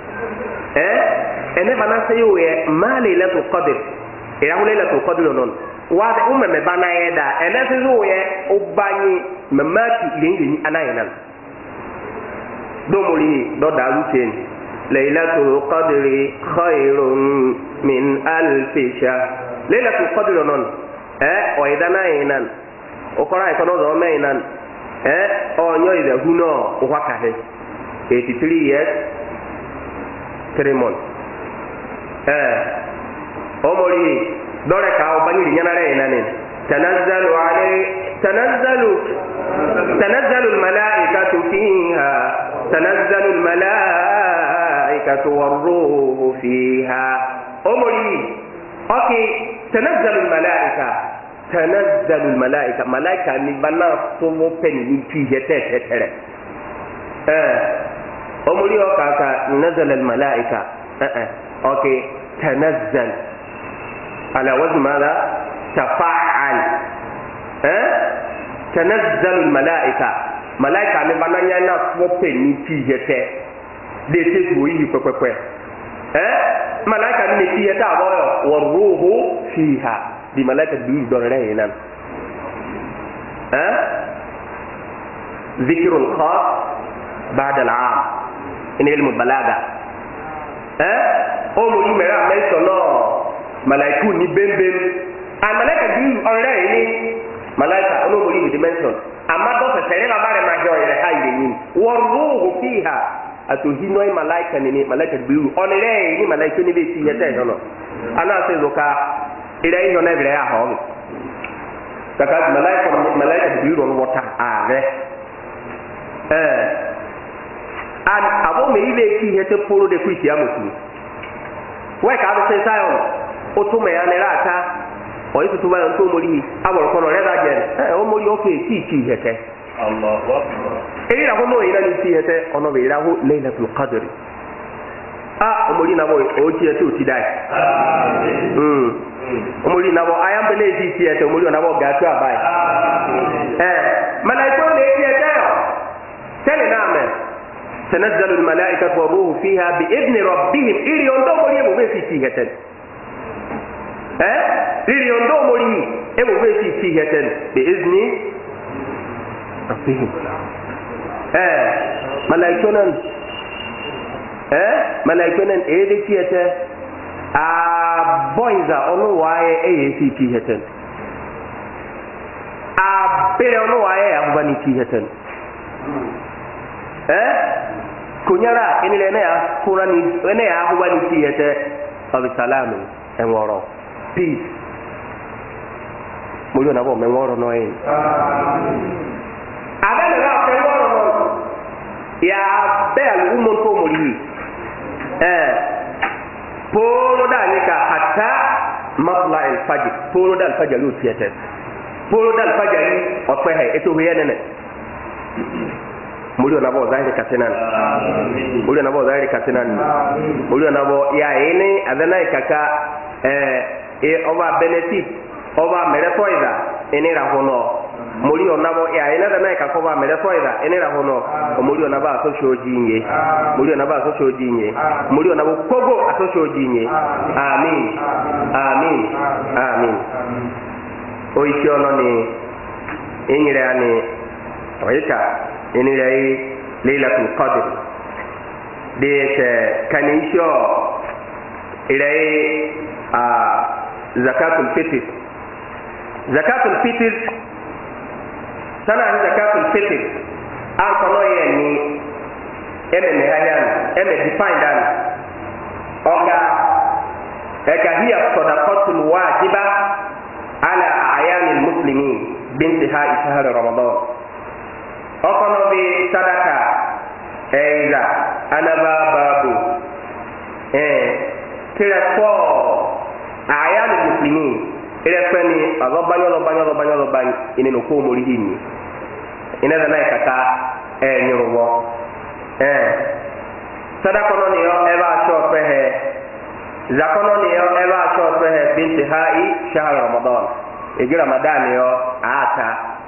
ene bana se yoye ma laylatul qadr ila laylatul qadr non wa de umma bana yeda ene se yoye obanye mamaki lengi anayinan do mori do da luten laylatul qadri khairun min alf shahr laylatul qadr non o idana yinan o kora e kono do meinan o nyo ide huno o wakahe 83 years 3 months o mori dole ka o banyiri nyanare yinanin tanazzalu الملائكة فيها تنزل الملائكة والروح فيها أمري أوكي تنزل الملائكة ملائكة نبنا سومو بني فيه تتر أمري أوكا نزل الملائكة أوكي تنزل على وزن ماذا تفعل تنزل الملائكة ملائكة نبنا ينا سوبني فيه تتر de te tuyi kwekwe malaika ni fiye ta boyo waruhu fiha di malaika bi do reyinan ذكر الخاص بعد العام in ilmu balaga o mo yi mera mention no malaiku ni bembem an malaika bi already ni malaika ono mo yi dimension amma do se tere la bare ma jo ire hayi ni waruhu fiha atuhinoi malaika nini malaika biru onire ni malaika ni be ti yete hono ana se zoka ire hiyo na bire ya ho kaka malaika biru no wota are an abo me ile ti yete poro de kwisi amotu we ka be se sayo o to me ya ne rata o yitu to ba nto mori aboro kono re da je o mori o ke ti yete Allahu akbar ira ho no ira ni ti yete ono be ira ho laylatul qadr omori na boy o ti yete o ti dai omori na bo ayam be le ti yete omori na bo ga tu abai malaiko le ti yete tele na me تنزل الملائكة والروح فيها بإذن ربهم إلي يندو مولي أبو بيسي تيهتن إلي يندو مولي أبو بيسي تيهتن بإذن ربهم ملائكونا إيدي تيهتن boyza onu waye eyesi tiheten be onu waye abani tiheten kunyara inile ne ya kurani ene ya abani tihete abi salamu enworo peace moyo na bo menworo no yin abele na enworo no ya bel umon ko mori polo da nika hatta matla al fajr polo da al fajr lu tiyete polo da al fajr ni ope he eto he nene muri na bo zahiri katenan muri na bo zahiri katenan muri na bo ya ene adana ikaka over benefit over merefoida ene ra hono muri ona bo ya ene adana ikaka over merefoida ene ra hono muri ona ba so shojinye muri ona ba so shojinye muri ona bo kogo aso shojinye amin amin amin o ikiono ni enyire ani oika enire Lailatul Qadr de kanisho ile zakatul fitr sana zakatul fitr an kono yeni eme hayan eme define dan oga hiya sadaqatul wajiba ala a'yanil muslimin bintihai shahr ramadan okono bi sadaka eiza anaba babu tira ko a'yanil muslimin ile fani azobanyo banyo ine no ko mori hini ina da nai kaka nyuruwo sadaka no ni yo eba sho pehe zakono ni yo eba sho pehe binti hai shahr ramadan igi ramadan yo ata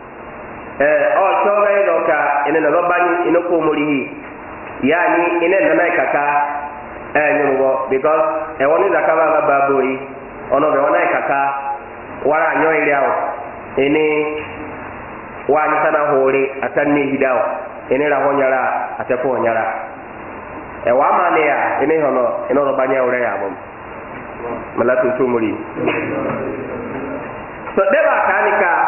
o choga doka ina na robani ina ko murihi yani ina na kaka nyugo because e woni zakaba baboi ono be wona kaka wara nyo ile awo ini wani sana hore atanni hidawo ini la honyara atako honyara e wa mane ya ini hono ino robani ore ya bom malatu tumuri so deba kanika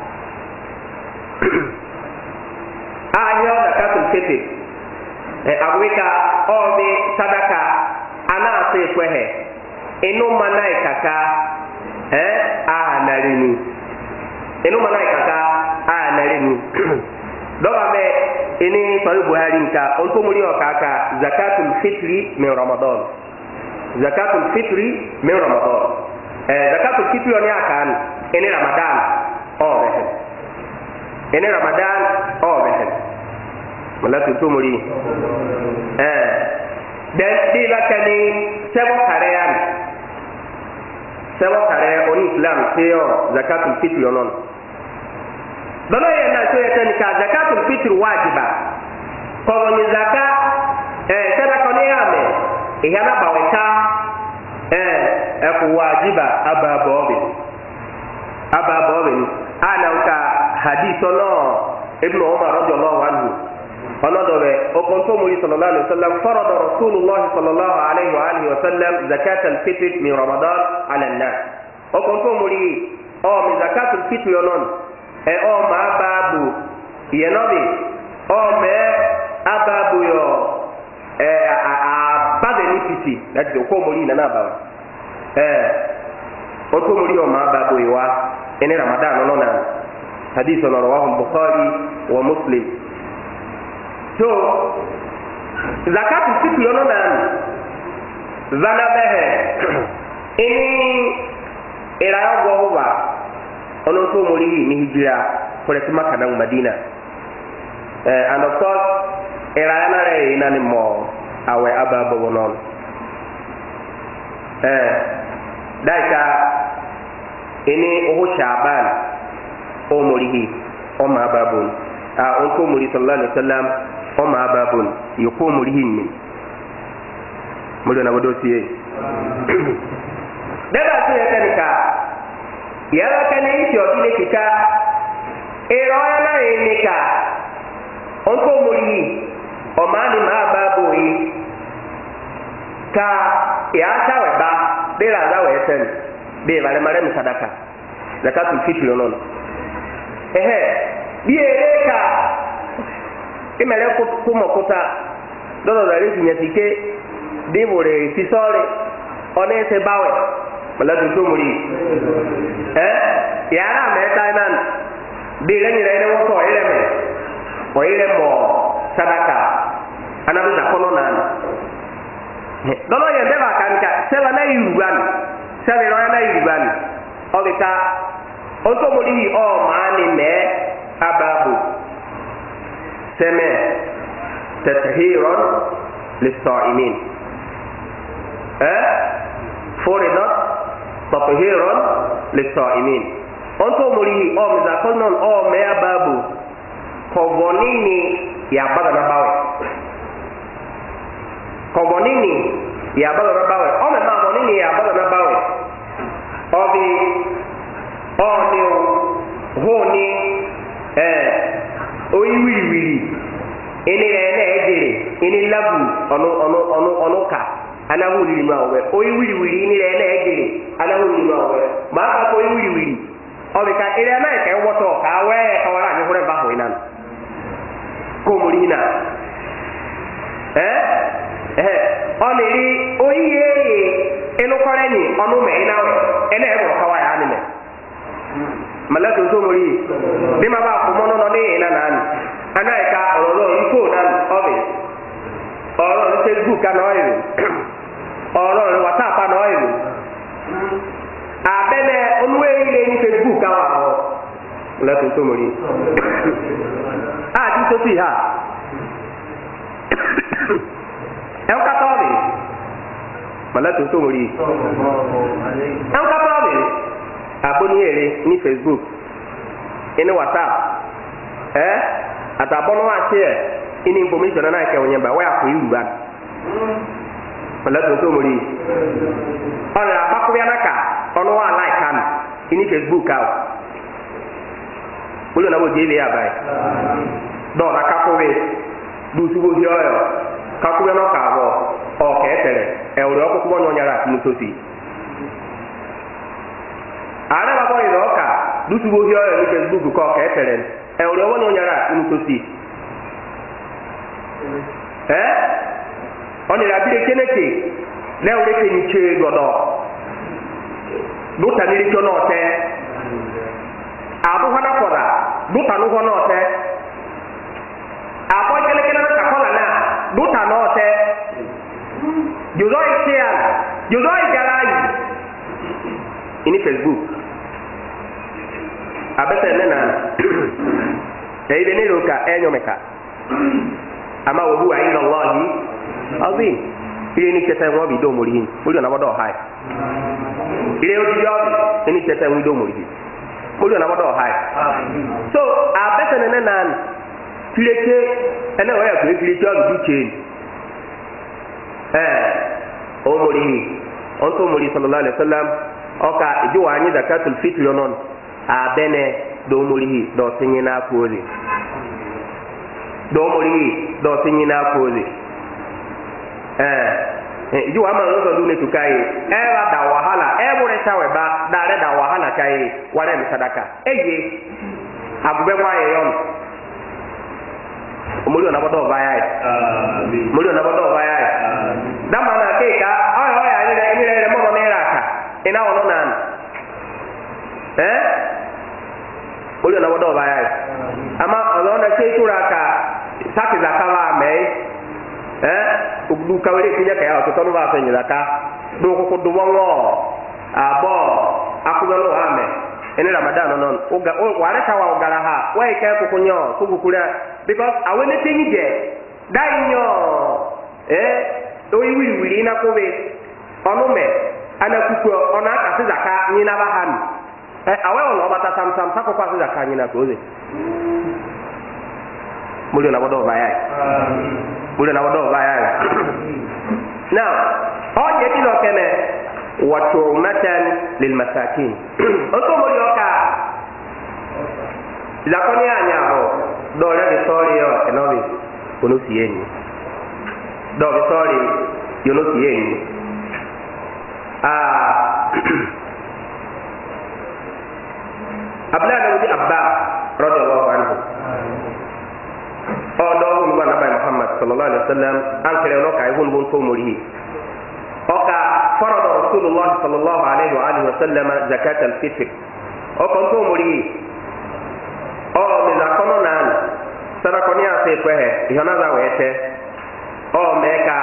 ahyo zakatul fitr agwika obi sadaka ana ase kwehe inu manai kaka narini inu manai kaka narini doba me ini sahih buhari nka onto muri okaka zakatul fitri min ramadan zakatul fitri min ramadan zakatul fitri oni akan ini ramadan ini ramadan malatu tumuri dan di lakani sebo kare oni islam seo zakatul fitr onon bana yana so yatani ka zakatul fitr wajiba ko ni zaka sadaka ni ame ihana baweta ku wajiba ababobe ana uta hadith no ibn umar radiyallahu anhu onodobe okonto muri sallallahu alaihi wasallam farada rasulullah sallallahu alaihi wa sallam zakat al-fitr min ramadan ala an-nas okonto muri mi zakat al-fitr yonon ma babu yenobi me ababu yo benefit that is ko muri na ba oto muri ma babu yiwa ene ramadan onona hadith on rawahu bukhari wa muslim so zakat fitr yono na zana behe ini era yogo wa ono to muri ni hijira for the Makkah and Medina and of course era yana re ina ni mo awe ababa wonon daika ini oho shaban o murihi o ma babun on ko muri sallallahu alaihi wasallam o ma babun yoko murihi ni muri na bodo siye dada so yakanika yara kana iti o kile kika ero yana enika on ko murihi o ma ni ma babu yi ka ya tawe ba de la za weten de vale mare sadaka zakatul fitr non bieleka imele kumokuta dodo da risi nyatike dibore sisore one se bawe mala du tumuri yara meta nan de lenyi rene wo ile mo sadaka anabu da kono nan dodo yende ba kanka sela na yugan sela ro na yugan obika onto muri mani me ababu seme tathiran lis-sa'imin furidat tathiran lis-sa'imin onto muri mizakonon me ababu kobonini ya bada na bawe kobonini ya bada na bawe me ma bonini ya bada na bawe obi ni honi oyiwiri ini ene ejere ini labu onu ka anahu ni ma owe oyiwiri ini ene ejere anahu ni ma owe ma ko oyiwiri obi ka ire na ke woto ka we ka wara ni hore ba hoina ko murina oni ri oyiye enu kore ni onu me ina we ene e ka wa ya ni me malatu to mori bi ma ba ko mono no ni na nan ana ka ororo nko nan obi ororo ni Facebook ka no ire ororo ni WhatsApp ka no ire abene onwe ile ni Facebook ka wa ho malatu to mori ti so ti ha e ka to bi malatu to mori e ka to bi aboni ere ni Facebook ini WhatsApp atabono ache ini information na ke onye ba wa akọ iru ba wala to mori ona abako ya naka ono wa like am ini Facebook out bolo na bo jele ya bai do na kakowe du sugo hioyo kakowe no ka bo o ke tere e ori okuko no nyara mutosi ara ba bo iro ka du sugo hioyo ni Facebook ko ke tere e ori owo no nyara mutosi oni la bile keneke le ori ke ni che godo duta ni cho no te abu hana koda duta no hono te apo keleke na ka kola na duta no te juzo isia juzo igarai ini Facebook abete nena e ile ni loka enyo meka ama wo huwa inna allahi azim ile ni kete wo bi do mori mori na bodo hai ile o ti yo ni kete wo do mori mori na bodo hai so abete nene nan filete ene wo ya ko filete o bi chain o mori on to mori sallallahu alaihi wasallam oka ijo anyi zakatul fitr yonon abene do mori do tinyina kuozi do mori do tinyina kuozi ijo ama no so ne tukai era da wahala bure tawe ba dare da wahala kai wale mi sadaka eje agube wa yon omuli ona bodo baya omuli ona bodo baya dama na keka oya ile mo no raka ina ono nan omuli ona bodo baya ama ona ke turaka saki zakala me udu kawere kinya kaya to tonu ba fenye zaka do ko do wongo abo akubelo ame ene ramadan non o ware ka wa ogara ha wa ike ko kunyo kubukura because awene tinyi je dainyo o iwiri na kobe onume ana kuku ona akasi zaka nyi na ba han awe ono bata sam sako kwa zaka nyi na koze mulio na bodo bayai mulio na bodo bayai now oje tilo kene watu matan lil masakin oto mulio ka zakoni anyao do le story yo enobi kuno sieni do story yo no sieni abla da wuji abba radiyallahu anhu do hun ba nabi Muhammad sallallahu alaihi wasallam an kare no kai hun bon to mori oka farada rasulullah sallallahu alaihi wa alihi wasallam zakat al-fitr o kon to mori o mi la kono nan sara koni ase kwehe ihana za wete o meka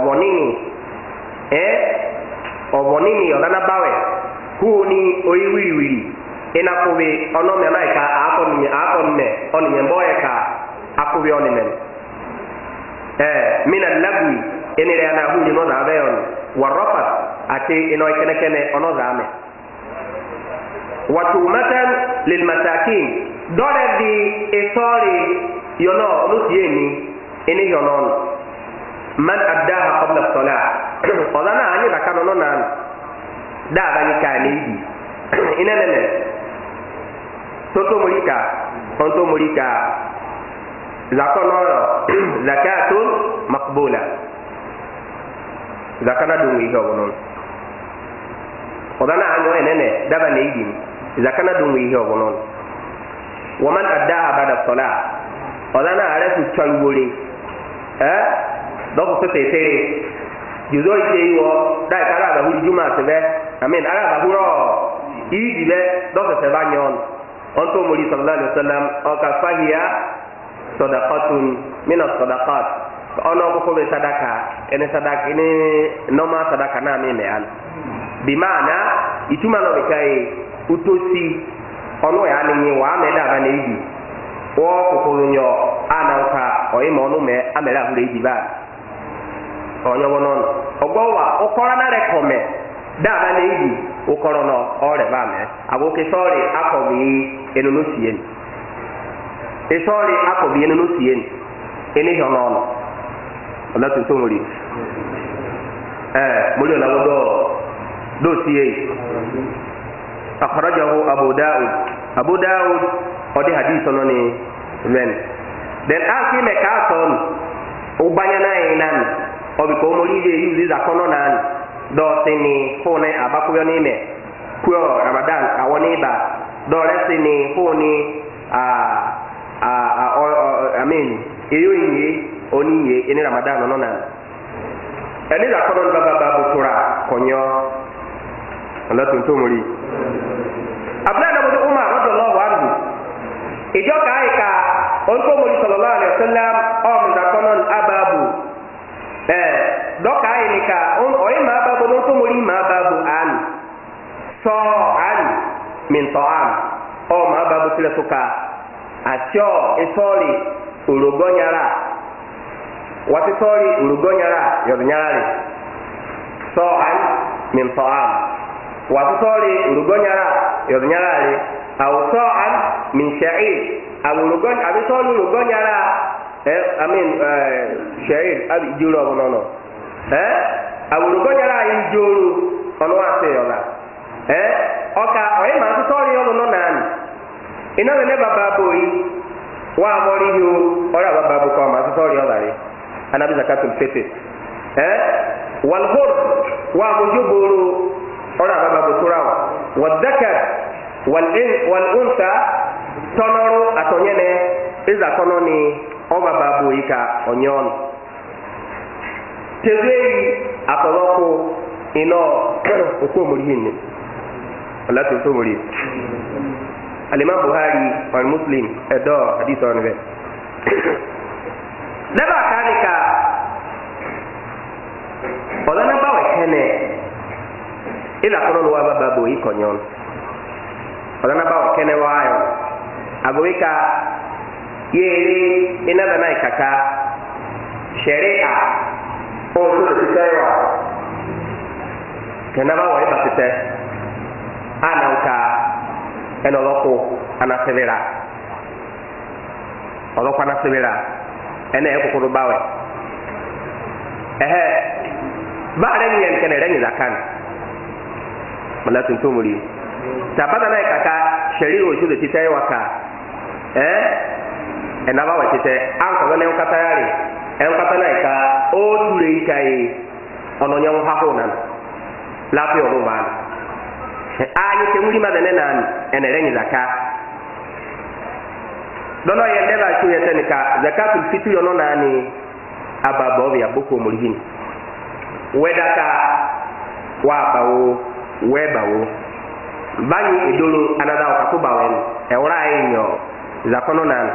obonini yolana bawe huni oyiwiriwiri ina kobe ono me naika akon me oni mboye ka akubi oni men min al-lagwi enire ana huni no za bayon warafat ati ino kene ono za ame watumatan lil masakin dole di isori yono lusieni ene yonon man addaha qabla as-salah odana ani bakano no nan da bani kanidi inenene tonto mulika zakono zakatun maqbula zakana dungi ho wonon odana anyo enene da bani idi zakana dungi ho wonon waman addaha ba'da as-salah odana arafu chalwore doko se tere juzo iwo da kala da huri juma sebe amen ara da huro idi le doko se banyon onto muri sallallahu alaihi wasallam o ka fahiya sadaqatun min as-sadaqat ono ko be sadaka ene sadaka ene noma sadaka na me al bi maana ituma no kai utosi ono ya ni wa me da ba na idi o ko nyo ananka o imo onu me amela huri idi ba onyo wonon ogbowa okora na rekome da ba na idi okoro no ore ba me agoke sori akobi enunu sien isori akobi no sien eni hono Allah tuntu muri muri na do sie akhrajahu Abu Daud odi hadith no ni men then aki me ka son ubanya na inan obi ko muri de yuzi za kono nan do sini hone abakuyo ni me kuyo Ramadan awoni ba do resini honi amen eyo yi oni ye eni Ramadan no nan eni za kono baba butura konyo Allah tuntu muri Abdullah bin Umar radhiyallahu anhu ijo kai ka onko muri sallallahu alaihi wasallam o mi da konon ababu do kai ni ka on oyi ma babu onko muri ma babu an so an min ta'am o ma babu tile suka acho isori urugonyara wati sori urugonyara yo nyara so an min ta'am wati sori urugonyara yo nyara au sa'an min sha'ir aburugon abisolu urugonyara sha'ir abi juro bonono aburugonyara injuru ono ase yola oka oyi ma sori yo no nan ina le baba boy wa mori hu ora baba bo ko ma sori yola re anabi zakatul fitr wal hur wa mujuburu ora baba bo turawa wadhakar wal unsa tonoru atonyene iza kono ni oba babu ika onyon tezei atoloko ino okomuri hinne Allah to muri Al-Imam Buhari wa Muslim edo hadith on be leba kanika odana bawe kene ila kono wa babu iko nyon odana bawe kene wayo agoweka yere ina da nai kaka sharia o to tsayo kana bawe batete anauka enoloko anasevera oloko anasevera ene ekokoro bawe baare ni en kene rengi zakan malatu tumuri tabada na kaka sherio jude titaye waka ena bawe tite anko ne ukata yari en kata na ka o ture ikai ononya ho hahonan lapi oruban anyi temuri madene nan ene rengi zaka dono yendela chuye tenika zakatul fitr yono nani ababo ya boko mulhin wedaka wabawo webawo bani idolo anada okakubawen ewra enyo zakono nan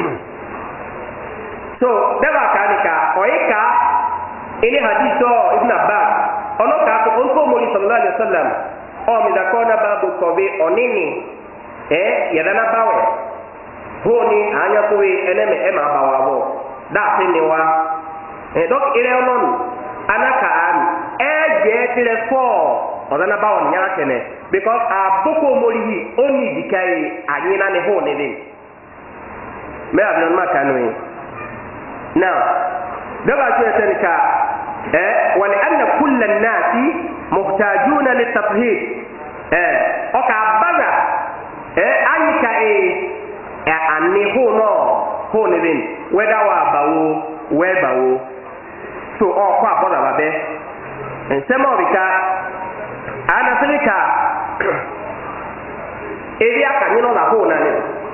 so deba kanika oika ile haditho ibn Abbas onoka ko onko muri sallallahu alaihi wasallam o mi zakona babu kobe onini yadana bawe honi anya kowe eneme ema bawawo da siniwa dok ile onon anaka an je tire fo odana bawo nyara kene because aboko molihi oni dikai anyina ne ho ne din me abion makanu now daba tuetenika wa li anna kullan nasi muhtajuna litathhir oka baza anyika anni ho ne din weda wa bawo we bawo so okwa aboda babe nsemo bika anasirika eri aka nyino la ho na ne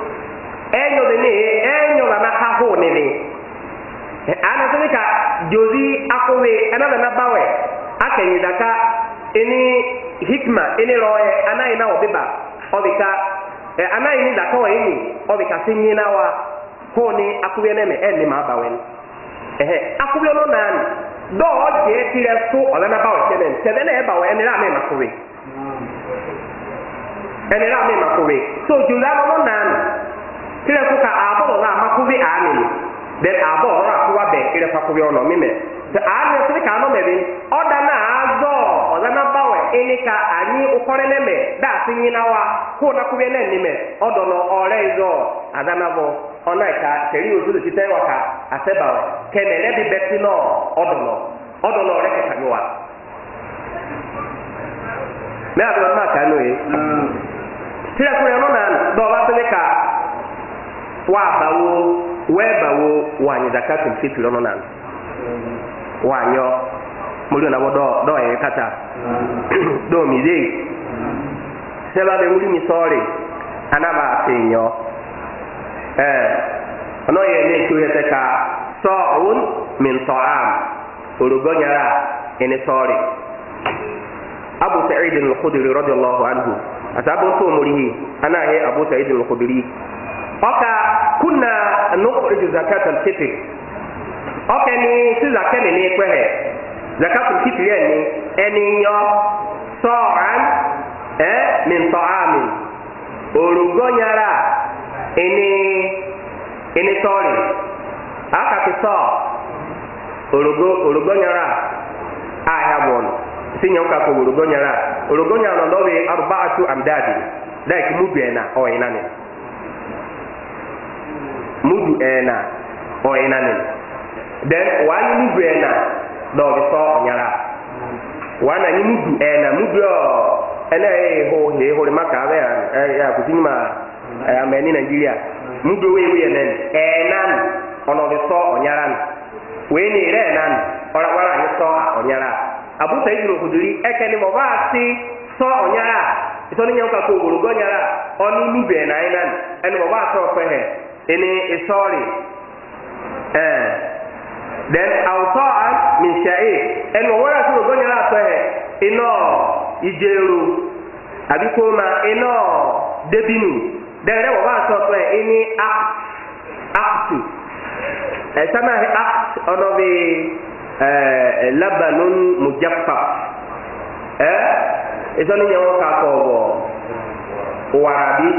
enyo la na ha ho ne ne anasirika jozi akowe anaba na bawe akenyi daka eni hikma eni roye anai na obiba obika anai ni daka wa eni obika sinyi na wa ho ni akowe ne me eni ma bawe akowe no nan do je tire so olana bawo tebe na eba wo enira me makowe so jula no nan tire so ka abo na makowe ani then abo ora kuwa be tire fakowe ono mime the ani so ka no mebe oda na azo olana bawo enika ani ukore neme da sinyi na wa ko na kuwe na nime odo no ore izo adana bo onaika teri ozu ti tewa ka asebawe kenele bi betino odono reketa niwa me ado ma ka no e tira ko no na do ba se ka wa bawo we bawo wa ni zakatul fitr no na wa nyo muri na bodo do e kata do mi de seba be muri mi sore anaba atenyo ono ye ne tu hete ka sa'un min ta'am urugonyara ene sore Abu Sa'id al-Khudri radiyallahu anhu asabu to murihi ana he Abu Sa'id al-Khudri oka kunna nukhrij zakat al-fitr oka ni si zakat ni kwehe zakat al-fitr ni eni yo sa'an min ta'am urugonyara ene sore aka ti so urugonyara ayabon sinya ka ko urugonyara no dobe arba'atu amdadi like muduena o inane then wani muduena do bi so onyara wana ni mudu ele ho le maka be ya kutinima ameni Nigeria mudu we enen enan ono bi so onyara we ni re enan ora wara ni so onyara Abu Sa'id al-Khudri ekeni mo ba si so onyara ito ni nyanka ko gorogo nyara oni ni be na inan eni mo ba so fe he eni isori then awsa'an min sha'ir eni mo wara so gorogo nyara fe he ino ijeru abi ko ma ino debinu then re mo ba so fe eni aqtu sama he aqt ono bi labanun mujaffaf isoni nyawo ka ko warabi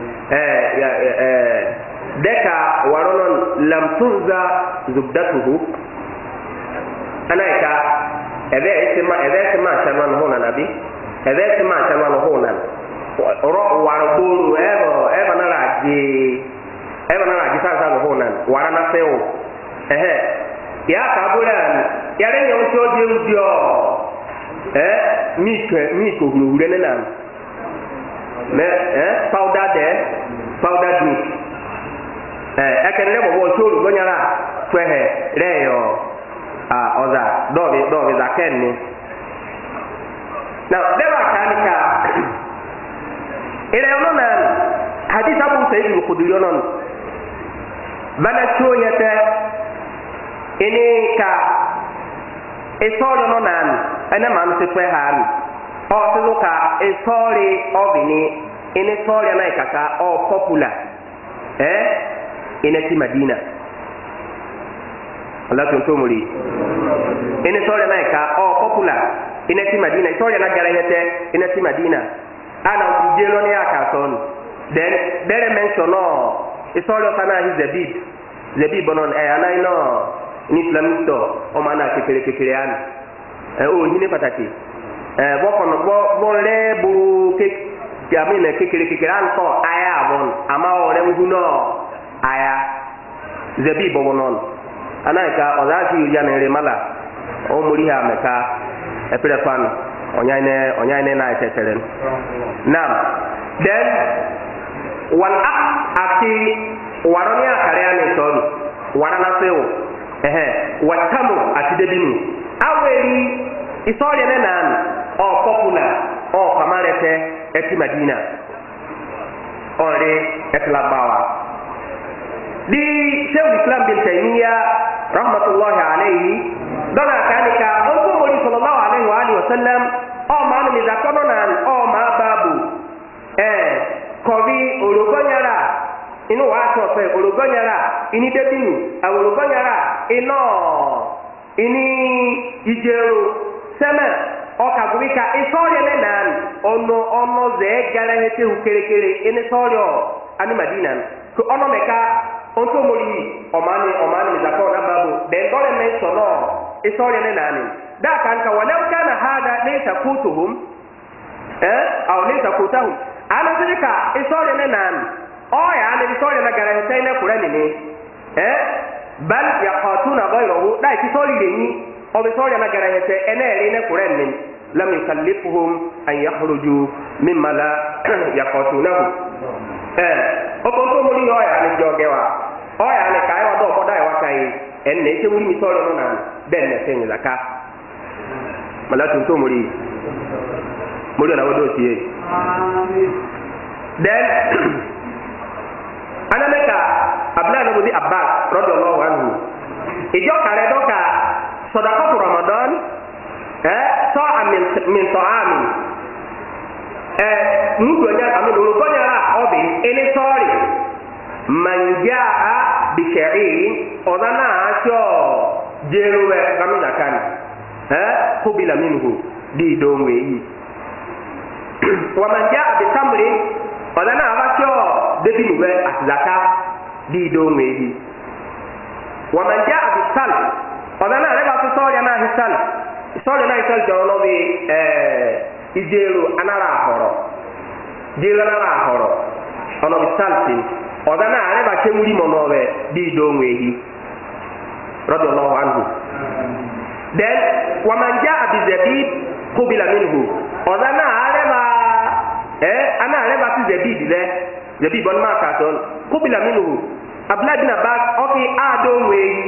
deka waronon lam tunza zubdatuhu anaika ebe sema chaman hona nabi ebe sema chaman hona ro waraburu eba na raji sansa hona warana feo ya kabulan yare nyo to dio mi ko hure ne nan me powder drink ekene bo to ru gonyara kwehe reyo oza do be zaken ni now deba kanika ile ono nan hadith Abu Sa'id al-Khudri onon bana cho yete ini ka isori no nan ene man se kwe han o se ka isori obini ini sori na ikaka o popular ine ti Madina Allah tunto muri ini sori na ikaka o popular ine ti Madina isori na gara yete ine ti Madina ana ujelo ni aka son then there mention no isori sana hi zabib bonon ana ino ni Islamic store o mana kekere an o hine pataki bo kono bo lebu ke jamine kekere an ko aya bon ama o re nguno aya zebi bo non anaika ozati ya ne mala o muri ha meka e pere fan onyaine na teteren nam then one ati waroni akare ani so warana seo watamu atidebinu aweri isori ne nan o popular o kamarete eti Madina ore etlabawa di Syekh Islam bin Taimiyah rahmatullahi alayhi dona kanika onko mori sallallahu alaihi wa alihi wasallam o manu mi zakono nan o ma babu kovi orogonyara inu wa to fe orogonyara ini debinu aworogonyara ini ijeru sema okagubika isori ne nan ono ze gara hete ukerekere ini sorio ani Madina ko ono meka onto mori omani zakona babu den dole men sono isori ne nan da kan ka walau kana hada laysa kutuhum aw laysa kutahum ana zika isori ne nan ya ne sori na gara sai na kura ni bal yaqatuna ghayruhu dai ti sori le ni o be sori na gara sai ene ri ne kura ni lam yukallifuhum an yakhruju mimma la yaqatunahu o ko to mo ni ya ne joge wa ya ne kai wa do ko dai wa kai en ne te muri mi sori no na den ne sen zaka malatu to muri na wodo tie then anameka abla na budi abbas radiyallahu anhu ijo kare doka sadaqatu ramadan sa'a min ta'ami nugo nya ami lo ko nya obi ene sorry man jaa bi shay'in odana acho jeruwe kamina kan kubila minhu di dongwe yi wa man jaa bi tamrin odana acho debi we azaka di dongwe yi wa man jaa bi sal odana reba to sorry na hisal sorry na hisal jono bi ijeru anara ahoro ono bi salti odana reba chemuri monowe di dongwe yi radiyallahu anhu then wa man jaa bi zabib qubila minhu odana reba ti zabib le zabib on ma ka ton qubila minhu abla bin abbas oki adongwe yi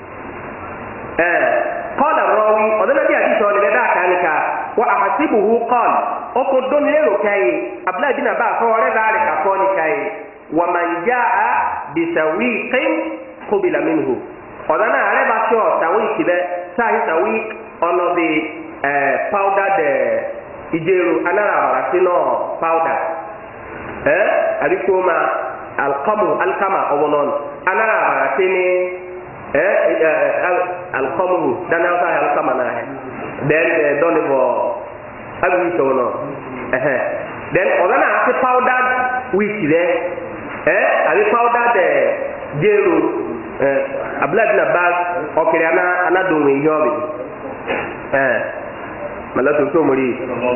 qala rawi odana bi hadith on le da kanika wa ahasibuhu qala okodon lero kai abla bin abbas so re da ka koni kai wa man jaa bi sawiqin qubila minhu odana reba sho sawiq be sai sawiq ono the powder the ijeru anara barasino powder alikoma alkama obonon anara barasini alqamu dana sa alkama na then donibo agri so no then odana ati powder wheat there ali powder the jeru ablad na bag okere ana donwe yobi malatu to muri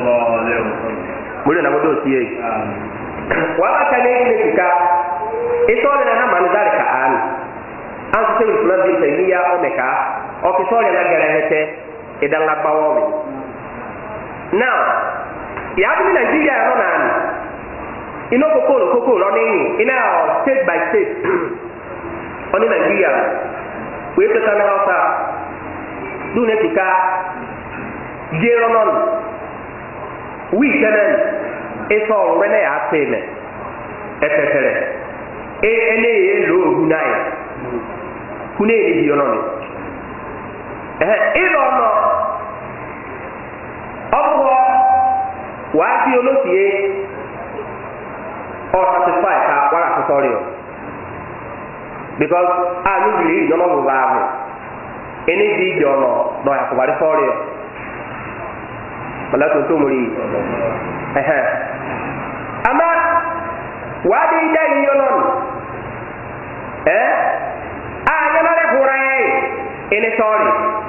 na bodo tiye wala kane ile kika isole na manzari ka an se islam bin taymiya omeka o kisole na gara hete idan labawo now ya bi Nigeria no na ni ino kokoro ni ina state by state oni Nigeria we pesa na hausa dune kika jeronon weekend eso wele ya pele etetere ene lo hunai kune ni yonon ilo no obo wa ti olotie o satisfy ka wala tutorial because I don't believe you know what any video no ya ko bari sorry wala to muri ama wadi dai yonon yana le hurai any sorry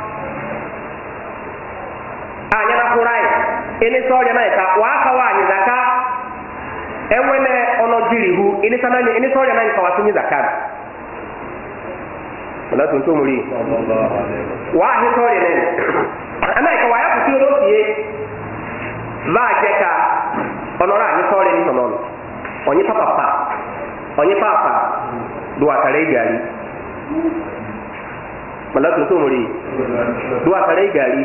yana hurai any sorry na ka wa ka wa ni zaka enwene ono jirihu any sorry na ka wa sunyi zakat wala to muri wa he sorry ne ana ka wa ya ku tiro tie ma jeka onora ni sorry ni non onye papa do akare gari wala to muri do akare gari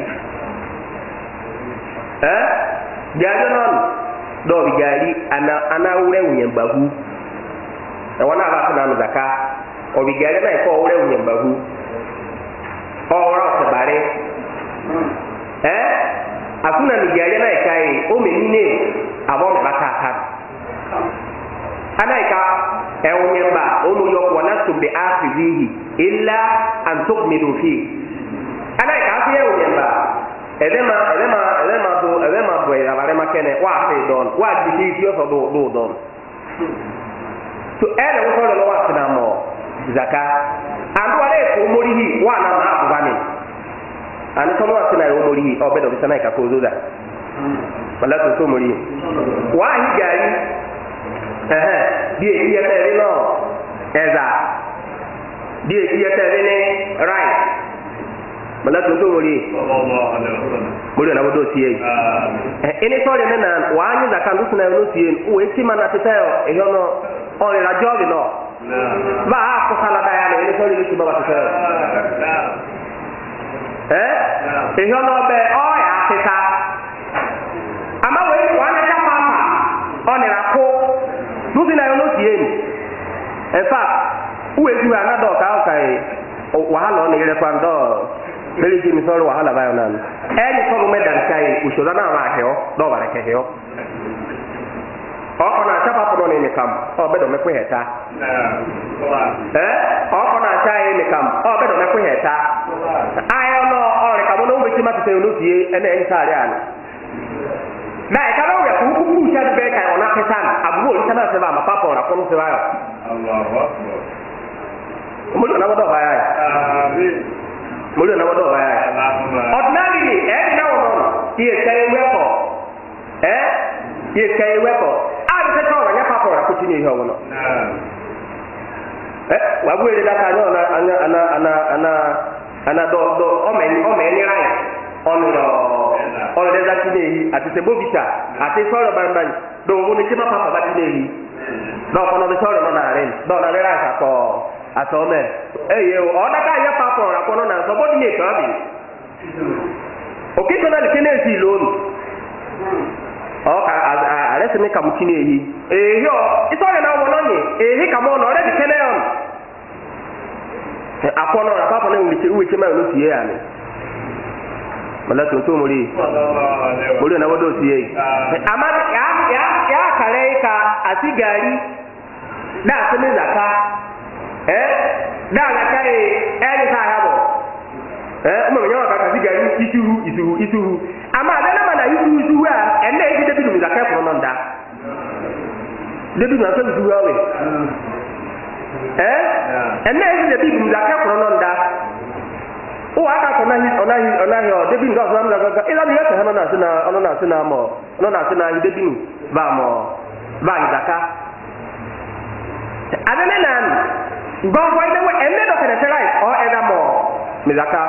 gari non do bi gari ana ure unyembahu e wana ba na zaka obigare na iko ore unyembahu ora sebare akuna nigare na ikai o menine abon bakaka anaika unyemba o mu yok wala tumbi afihi illa an tuqmidu fi anaika afi unyemba edema do ira bare makene wa fe don wa dili ti o so do don to ele wo so lo wa tinamo zaka andu ale ko morihi wana ma abani ani to wa tinai o morihi o bedo bisana ka ko zoda wala to morihi wa hi gari die die te no eza die die te ni right mala to mori mori na bodo tie ene sori na wa anyi zaka ndu na no tie o eti mana tetayo e hono o le la jogi no ba ko sala da ya ene sori ni baba tetayo e hono be o ya teta ama we wa na ka papa o ne la ko ndu na no tie ni in fact uwe ju anado ka o kai wahala ni ile kwa ndo Meli jimi solo wahala bayo nani. Eni kono medan kai ushoda na wa heo do bare ke heo. O na chapa kono ni kam. O bedo me kweheta. O na chai ni kam. O bedo me kweheta. Ayo no o re kamo no mbechi matete no tie ene en sare ani. Na e kalo ya ku ku cha be kai ona pesan. Abu o sana se ba ma papa ora kono se bayo. Allahu akbar. Mo na bodo bayo. Amen. Mulu na wado baya. Ordinarily, now no. He carry weapon. He carry weapon. Ah, the tower ya papa ra kutini hiyo wono. Wabu ile daka no ana do omeni right. On the that today at the bobita at the solo banban do woni ti papa ba today. Do kono be solo no na ren. Do na right ko atome ona ka ya papa ora kono na subordinate abi occasionally kenesi loan ka arese me kam kini ehi yo isore na wo no ni ehi kam no already keneon akono ra papa na uwe ma no tie ya ni mala to mori na wodo tie ama ya kare ka asigari na sene zaka da na kai sa habo mo nyawa ka sigari isuhu ama da na mana isuhu a enne e de binu zaka ko no nda de binu na so isuhu awe enne e de binu zaka ko no nda o aka ko onahi o de binu ga so na ga ila bi ka na sina mo na sina de binu ba zaka adene nan God why they were ended up in the right or either more. Mizaka.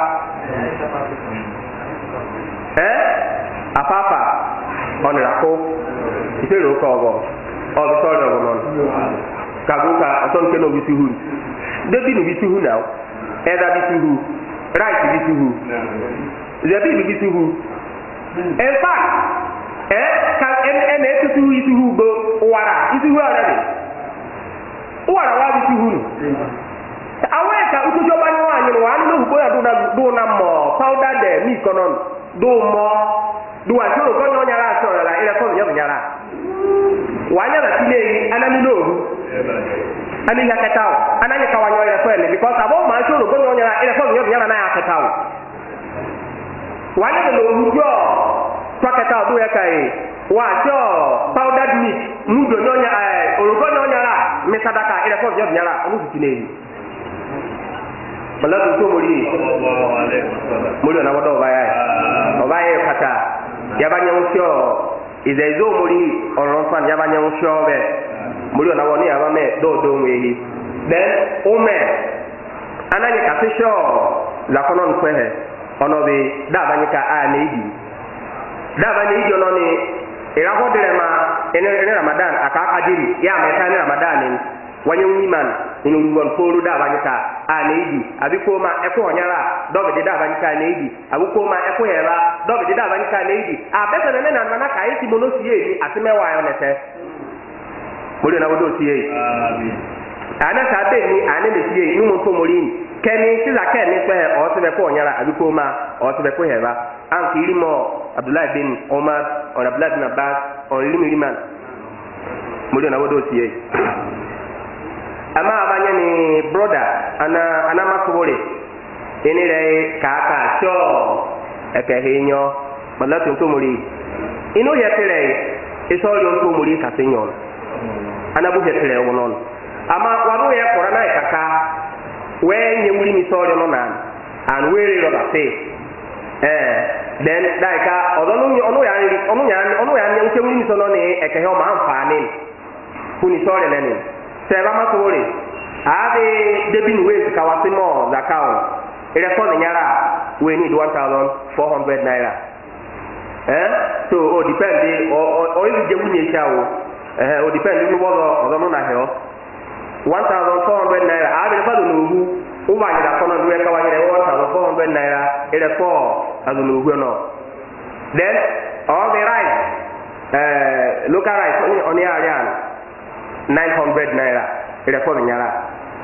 Apapa. On the Rako. It's a local or the sort of one. Kabuka, I don't know with you. They didn't be who now. Either be who. Right to be who. They didn't be who. In fact, can to who go. Wara. Is who already. Wara wa bi hunu aweka utojo bani wanyi wani no hubo ya do na mo powder de mi konon do mo do wa joro go nyonya la so la ile ko nyonya la wanya la tile anami no hu ani ya katao ananya ka wanyo ile kwele because abo ma joro go nyonya la ile ko nyonya la na ya katao wanya de no hu jo kwa katao do ya kai wa jo powdered meat mudo nyonya orogo nyonya la mesadaka ile ko nyonya la onu tine Malatu to mori sallallahu alaihi wasallam mori na wado baye kata yabanya usho izezo mori oronfan yabanya usho be mori na woni abame do mwehi then ome ananye kasisho la kono nkwehe ono be dabanyika aneidi ono ni irahodere ene Ramadan aka jiri ya meta ni Ramadan wanye uniman inu ruwan foro da banyika aneidi abikoma eko onyara dobe de da banyika aneidi abikoma eko hera dobe de da banyika aneidi abese ne na ka iti monosie ni asemewa ayo nete mori na wodo tie amen ana ka be ni ane be tie inu mo to mori keni siza keni pe o se be ko onyara abikoma o se be ko hera an kirimo Abdullah bin Omar or Abdullah bin Abbas or Liman mori na wodo tie ama abanye ni brother ana makobore enire kaka cho ekehinyo malatu to muri ino yetere isori on to muri kasenyon ana bu yetere wonon ama waro ye korana kaka we nyemuri mi sori no nan and we ro ba say then daika odonu onu ya nche wuri mi so no ni ekehe o ma anfani kuni sore nani seba masore ade debin ways kawasimo zakao ile for nyara we need 1,400 naira so o depend o is je munye shawo o depend ni bodo no na he 1,400 naira ade fa do nuhu o ba nyira kono duwe ka wanyere 1,400 naira ile for azu nuhu no then all the rice local rice on the area 900 naira ile for nyara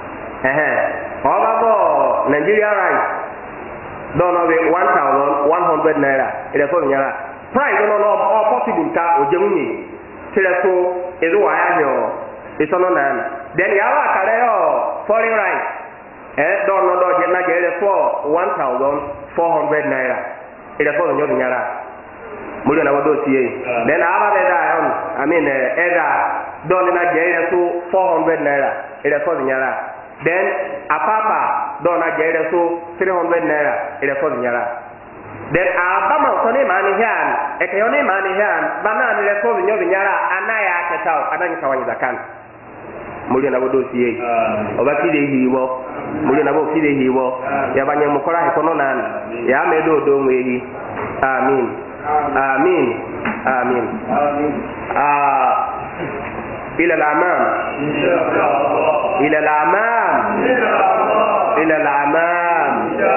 all Nigeria rice don't know 1,100 naira ile for nyara price no possible ka ojemunye tireso ezo wa ya yo isono nan then yawa kare yo foreign rice don't know do na gere for 1,400 naira ile for nyara muri na wodo tie then aba be da I mean either don na gere so 400 naira ile for nyara then apapa don na gere so 300 naira ile for nyara then abama so ne mani hian ekeyone mani hian bana ile for nyara anaya aketao adanyi kawani zakan muri na wodo tie obakide hiwo muri na bo kide hiwo yabanye mukora hekono nan ya medo do nwehi amin آمين آمين إلى الأمام إلى الأمام إلى الأمام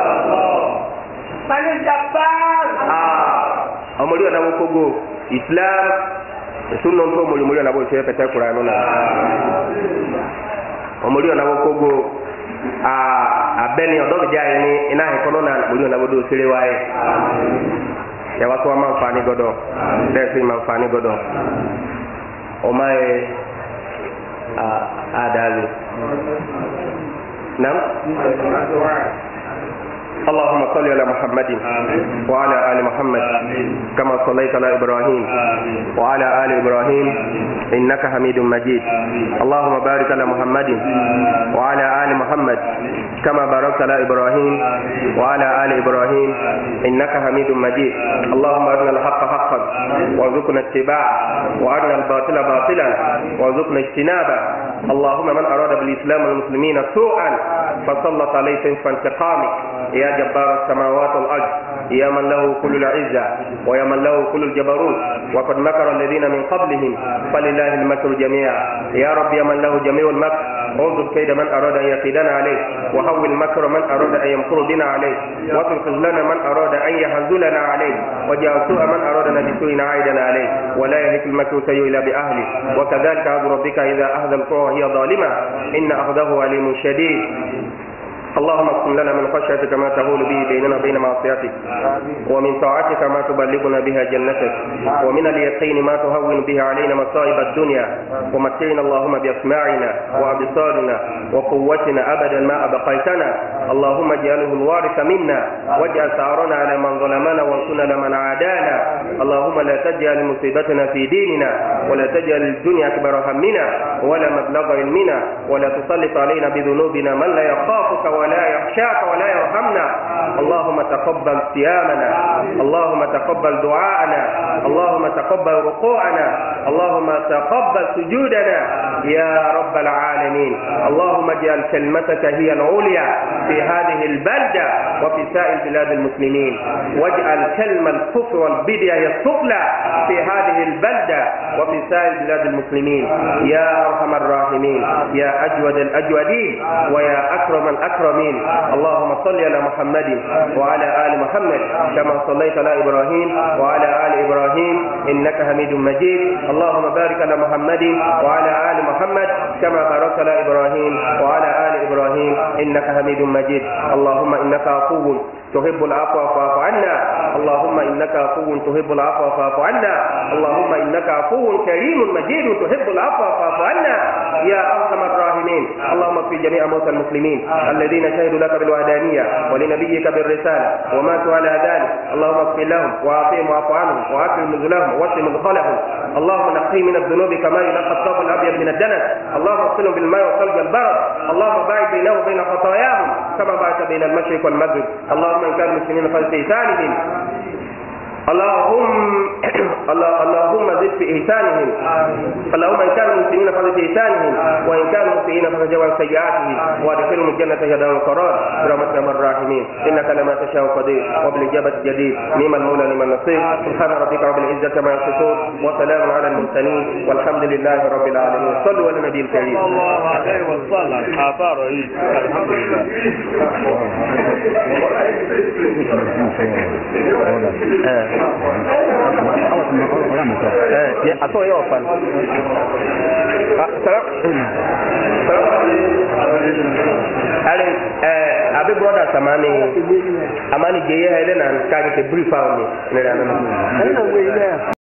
من الجبار أمولي أنا وكوغو إسلام سنة أمولي أمولي أنا وكوغو شيء القرآن أمولي أنا وكوغو abeni odo jaye ni ina hekono na muri na bodo sirewaye ya watu wa manfani godo desi manfani godo omae adali nam اللهم صل على محمد وعلى آل محمد كما صليت على إبراهيم وعلى آل إبراهيم إنك حميد مجيد اللهم بارك على محمد وعلى آل محمد كما باركت على إبراهيم وعلى آل إبراهيم إنك حميد مجيد اللهم أرنا الحق حقا وارزقنا اتباعه وأرنا الباطل باطلا وارزقنا اجتنابه اللهم من أراد بالإسلام والمسلمين سوءا فسلط عليه سيف انتقامك يا جبار السماوات والأرض يا من له كل العزة ويا من له كل الجبروت وقد مكر الذين من قبلهم فلله المكر جميعا يا رب يا من له جميع المكر انظر كيد من أراد أن يكيدنا عليه وهول مكر من أراد أن يمكر بنا عليه واصرف لنا من أراد أن يهزلنا عليه وجعل سوء من أرادنا بسوء عائدنا عليه ولا يهلك المكر سيء إلا بأهله وكذلك أخذ ربك إذا أخذ القرى وهي ظالمة إن أخذه أليم شديد اللهم اقسم لنا من خشيتك ما تهول به بيننا وبين معصيتك ومن طاعتك ما تبلغنا بها جنتك ومن اليقين ما تهون به علينا مصائب الدنيا ومتعنا اللهم بأسماعنا وأبصارنا وقوتنا أبدا ما أبقيتنا اللهم اجعله الوارث منا واجعل ثارنا على من ظلمنا وانصرنا لمن عادانا اللهم لا تجعل مصيبتنا في ديننا ولا تجعل الدنيا أكبر همنا ولا مبلغ علمنا ولا تسلط علينا بذنوبنا من لا يخافك ولا يخشاك ولا يرحمنا اللهم تقبل صيامنا اللهم تقبل دعاءنا اللهم تقبل ركوعنا اللهم تقبل سجودنا يا رب العالمين اللهم اجعل كلمتك هي العليا في هذه البلدة وفي سائر بلاد المسلمين واجعل كلمة الكفر والبدع هي السفلى في هذه البلدة وفي سائر بلاد المسلمين يا أرحم الراحمين يا أجود الأجودين ويا أكرم الأكرمين اللهم صل على محمد وعلى آل محمد كما صليت على إبراهيم وعلى آل إبراهيم إنك حميد مجيد اللهم بارك على محمد وعلى آل محمد كما باركت على إبراهيم وعلى آل إبراهيم إنك حميد مجيد اللهم إنك عفو تحب العفو فاعف عنا اللهم إنك عفو تحب العفو فاعف عنا اللهم إنك عفو كريم مجيد تحب العفو فاعف عنا يا أرحم الراحمين اللهم اغفر جميع موتى المسلمين الذين شهدوا لك بالوحدانية ولنبيك بالرسالة وماتوا على ذلك اللهم اغفر لهم وعافهم واعف عنهم وأكرم نزلهم واشف مدخلهم اللهم نقهم من الذنوب كما ينقى الثوب الأبيض من الدنس اللهم اغسلهم بالماء والثلج والبرد اللهم باعد بينهم وبين خطاياهم كما باعدت بين المشرق والمغرب اللهم إن كانوا مسلمين فاستئسانهم اللهم اللهم زد في إحسانهم اللهم إن كانوا مسلمين فزد في إحسانهم وإن كانوا مسيئين فتجاوز سيئاتهم وادخلهم الجنة هدى وقرار برحمتك يا الراحمين إنك لما تشاء قدير وبالإجابة جديد نعم المولى نعم النصير سبحان ربك رب العزة ما يصفون وسلام على المرسلين والحمد لله رب العالمين صلوا على النبي الكريم صلى الله عليه وسلم حافظ الحمد لله I saw your fan. A big brother Samani Jay Helen and Kagi brief out me.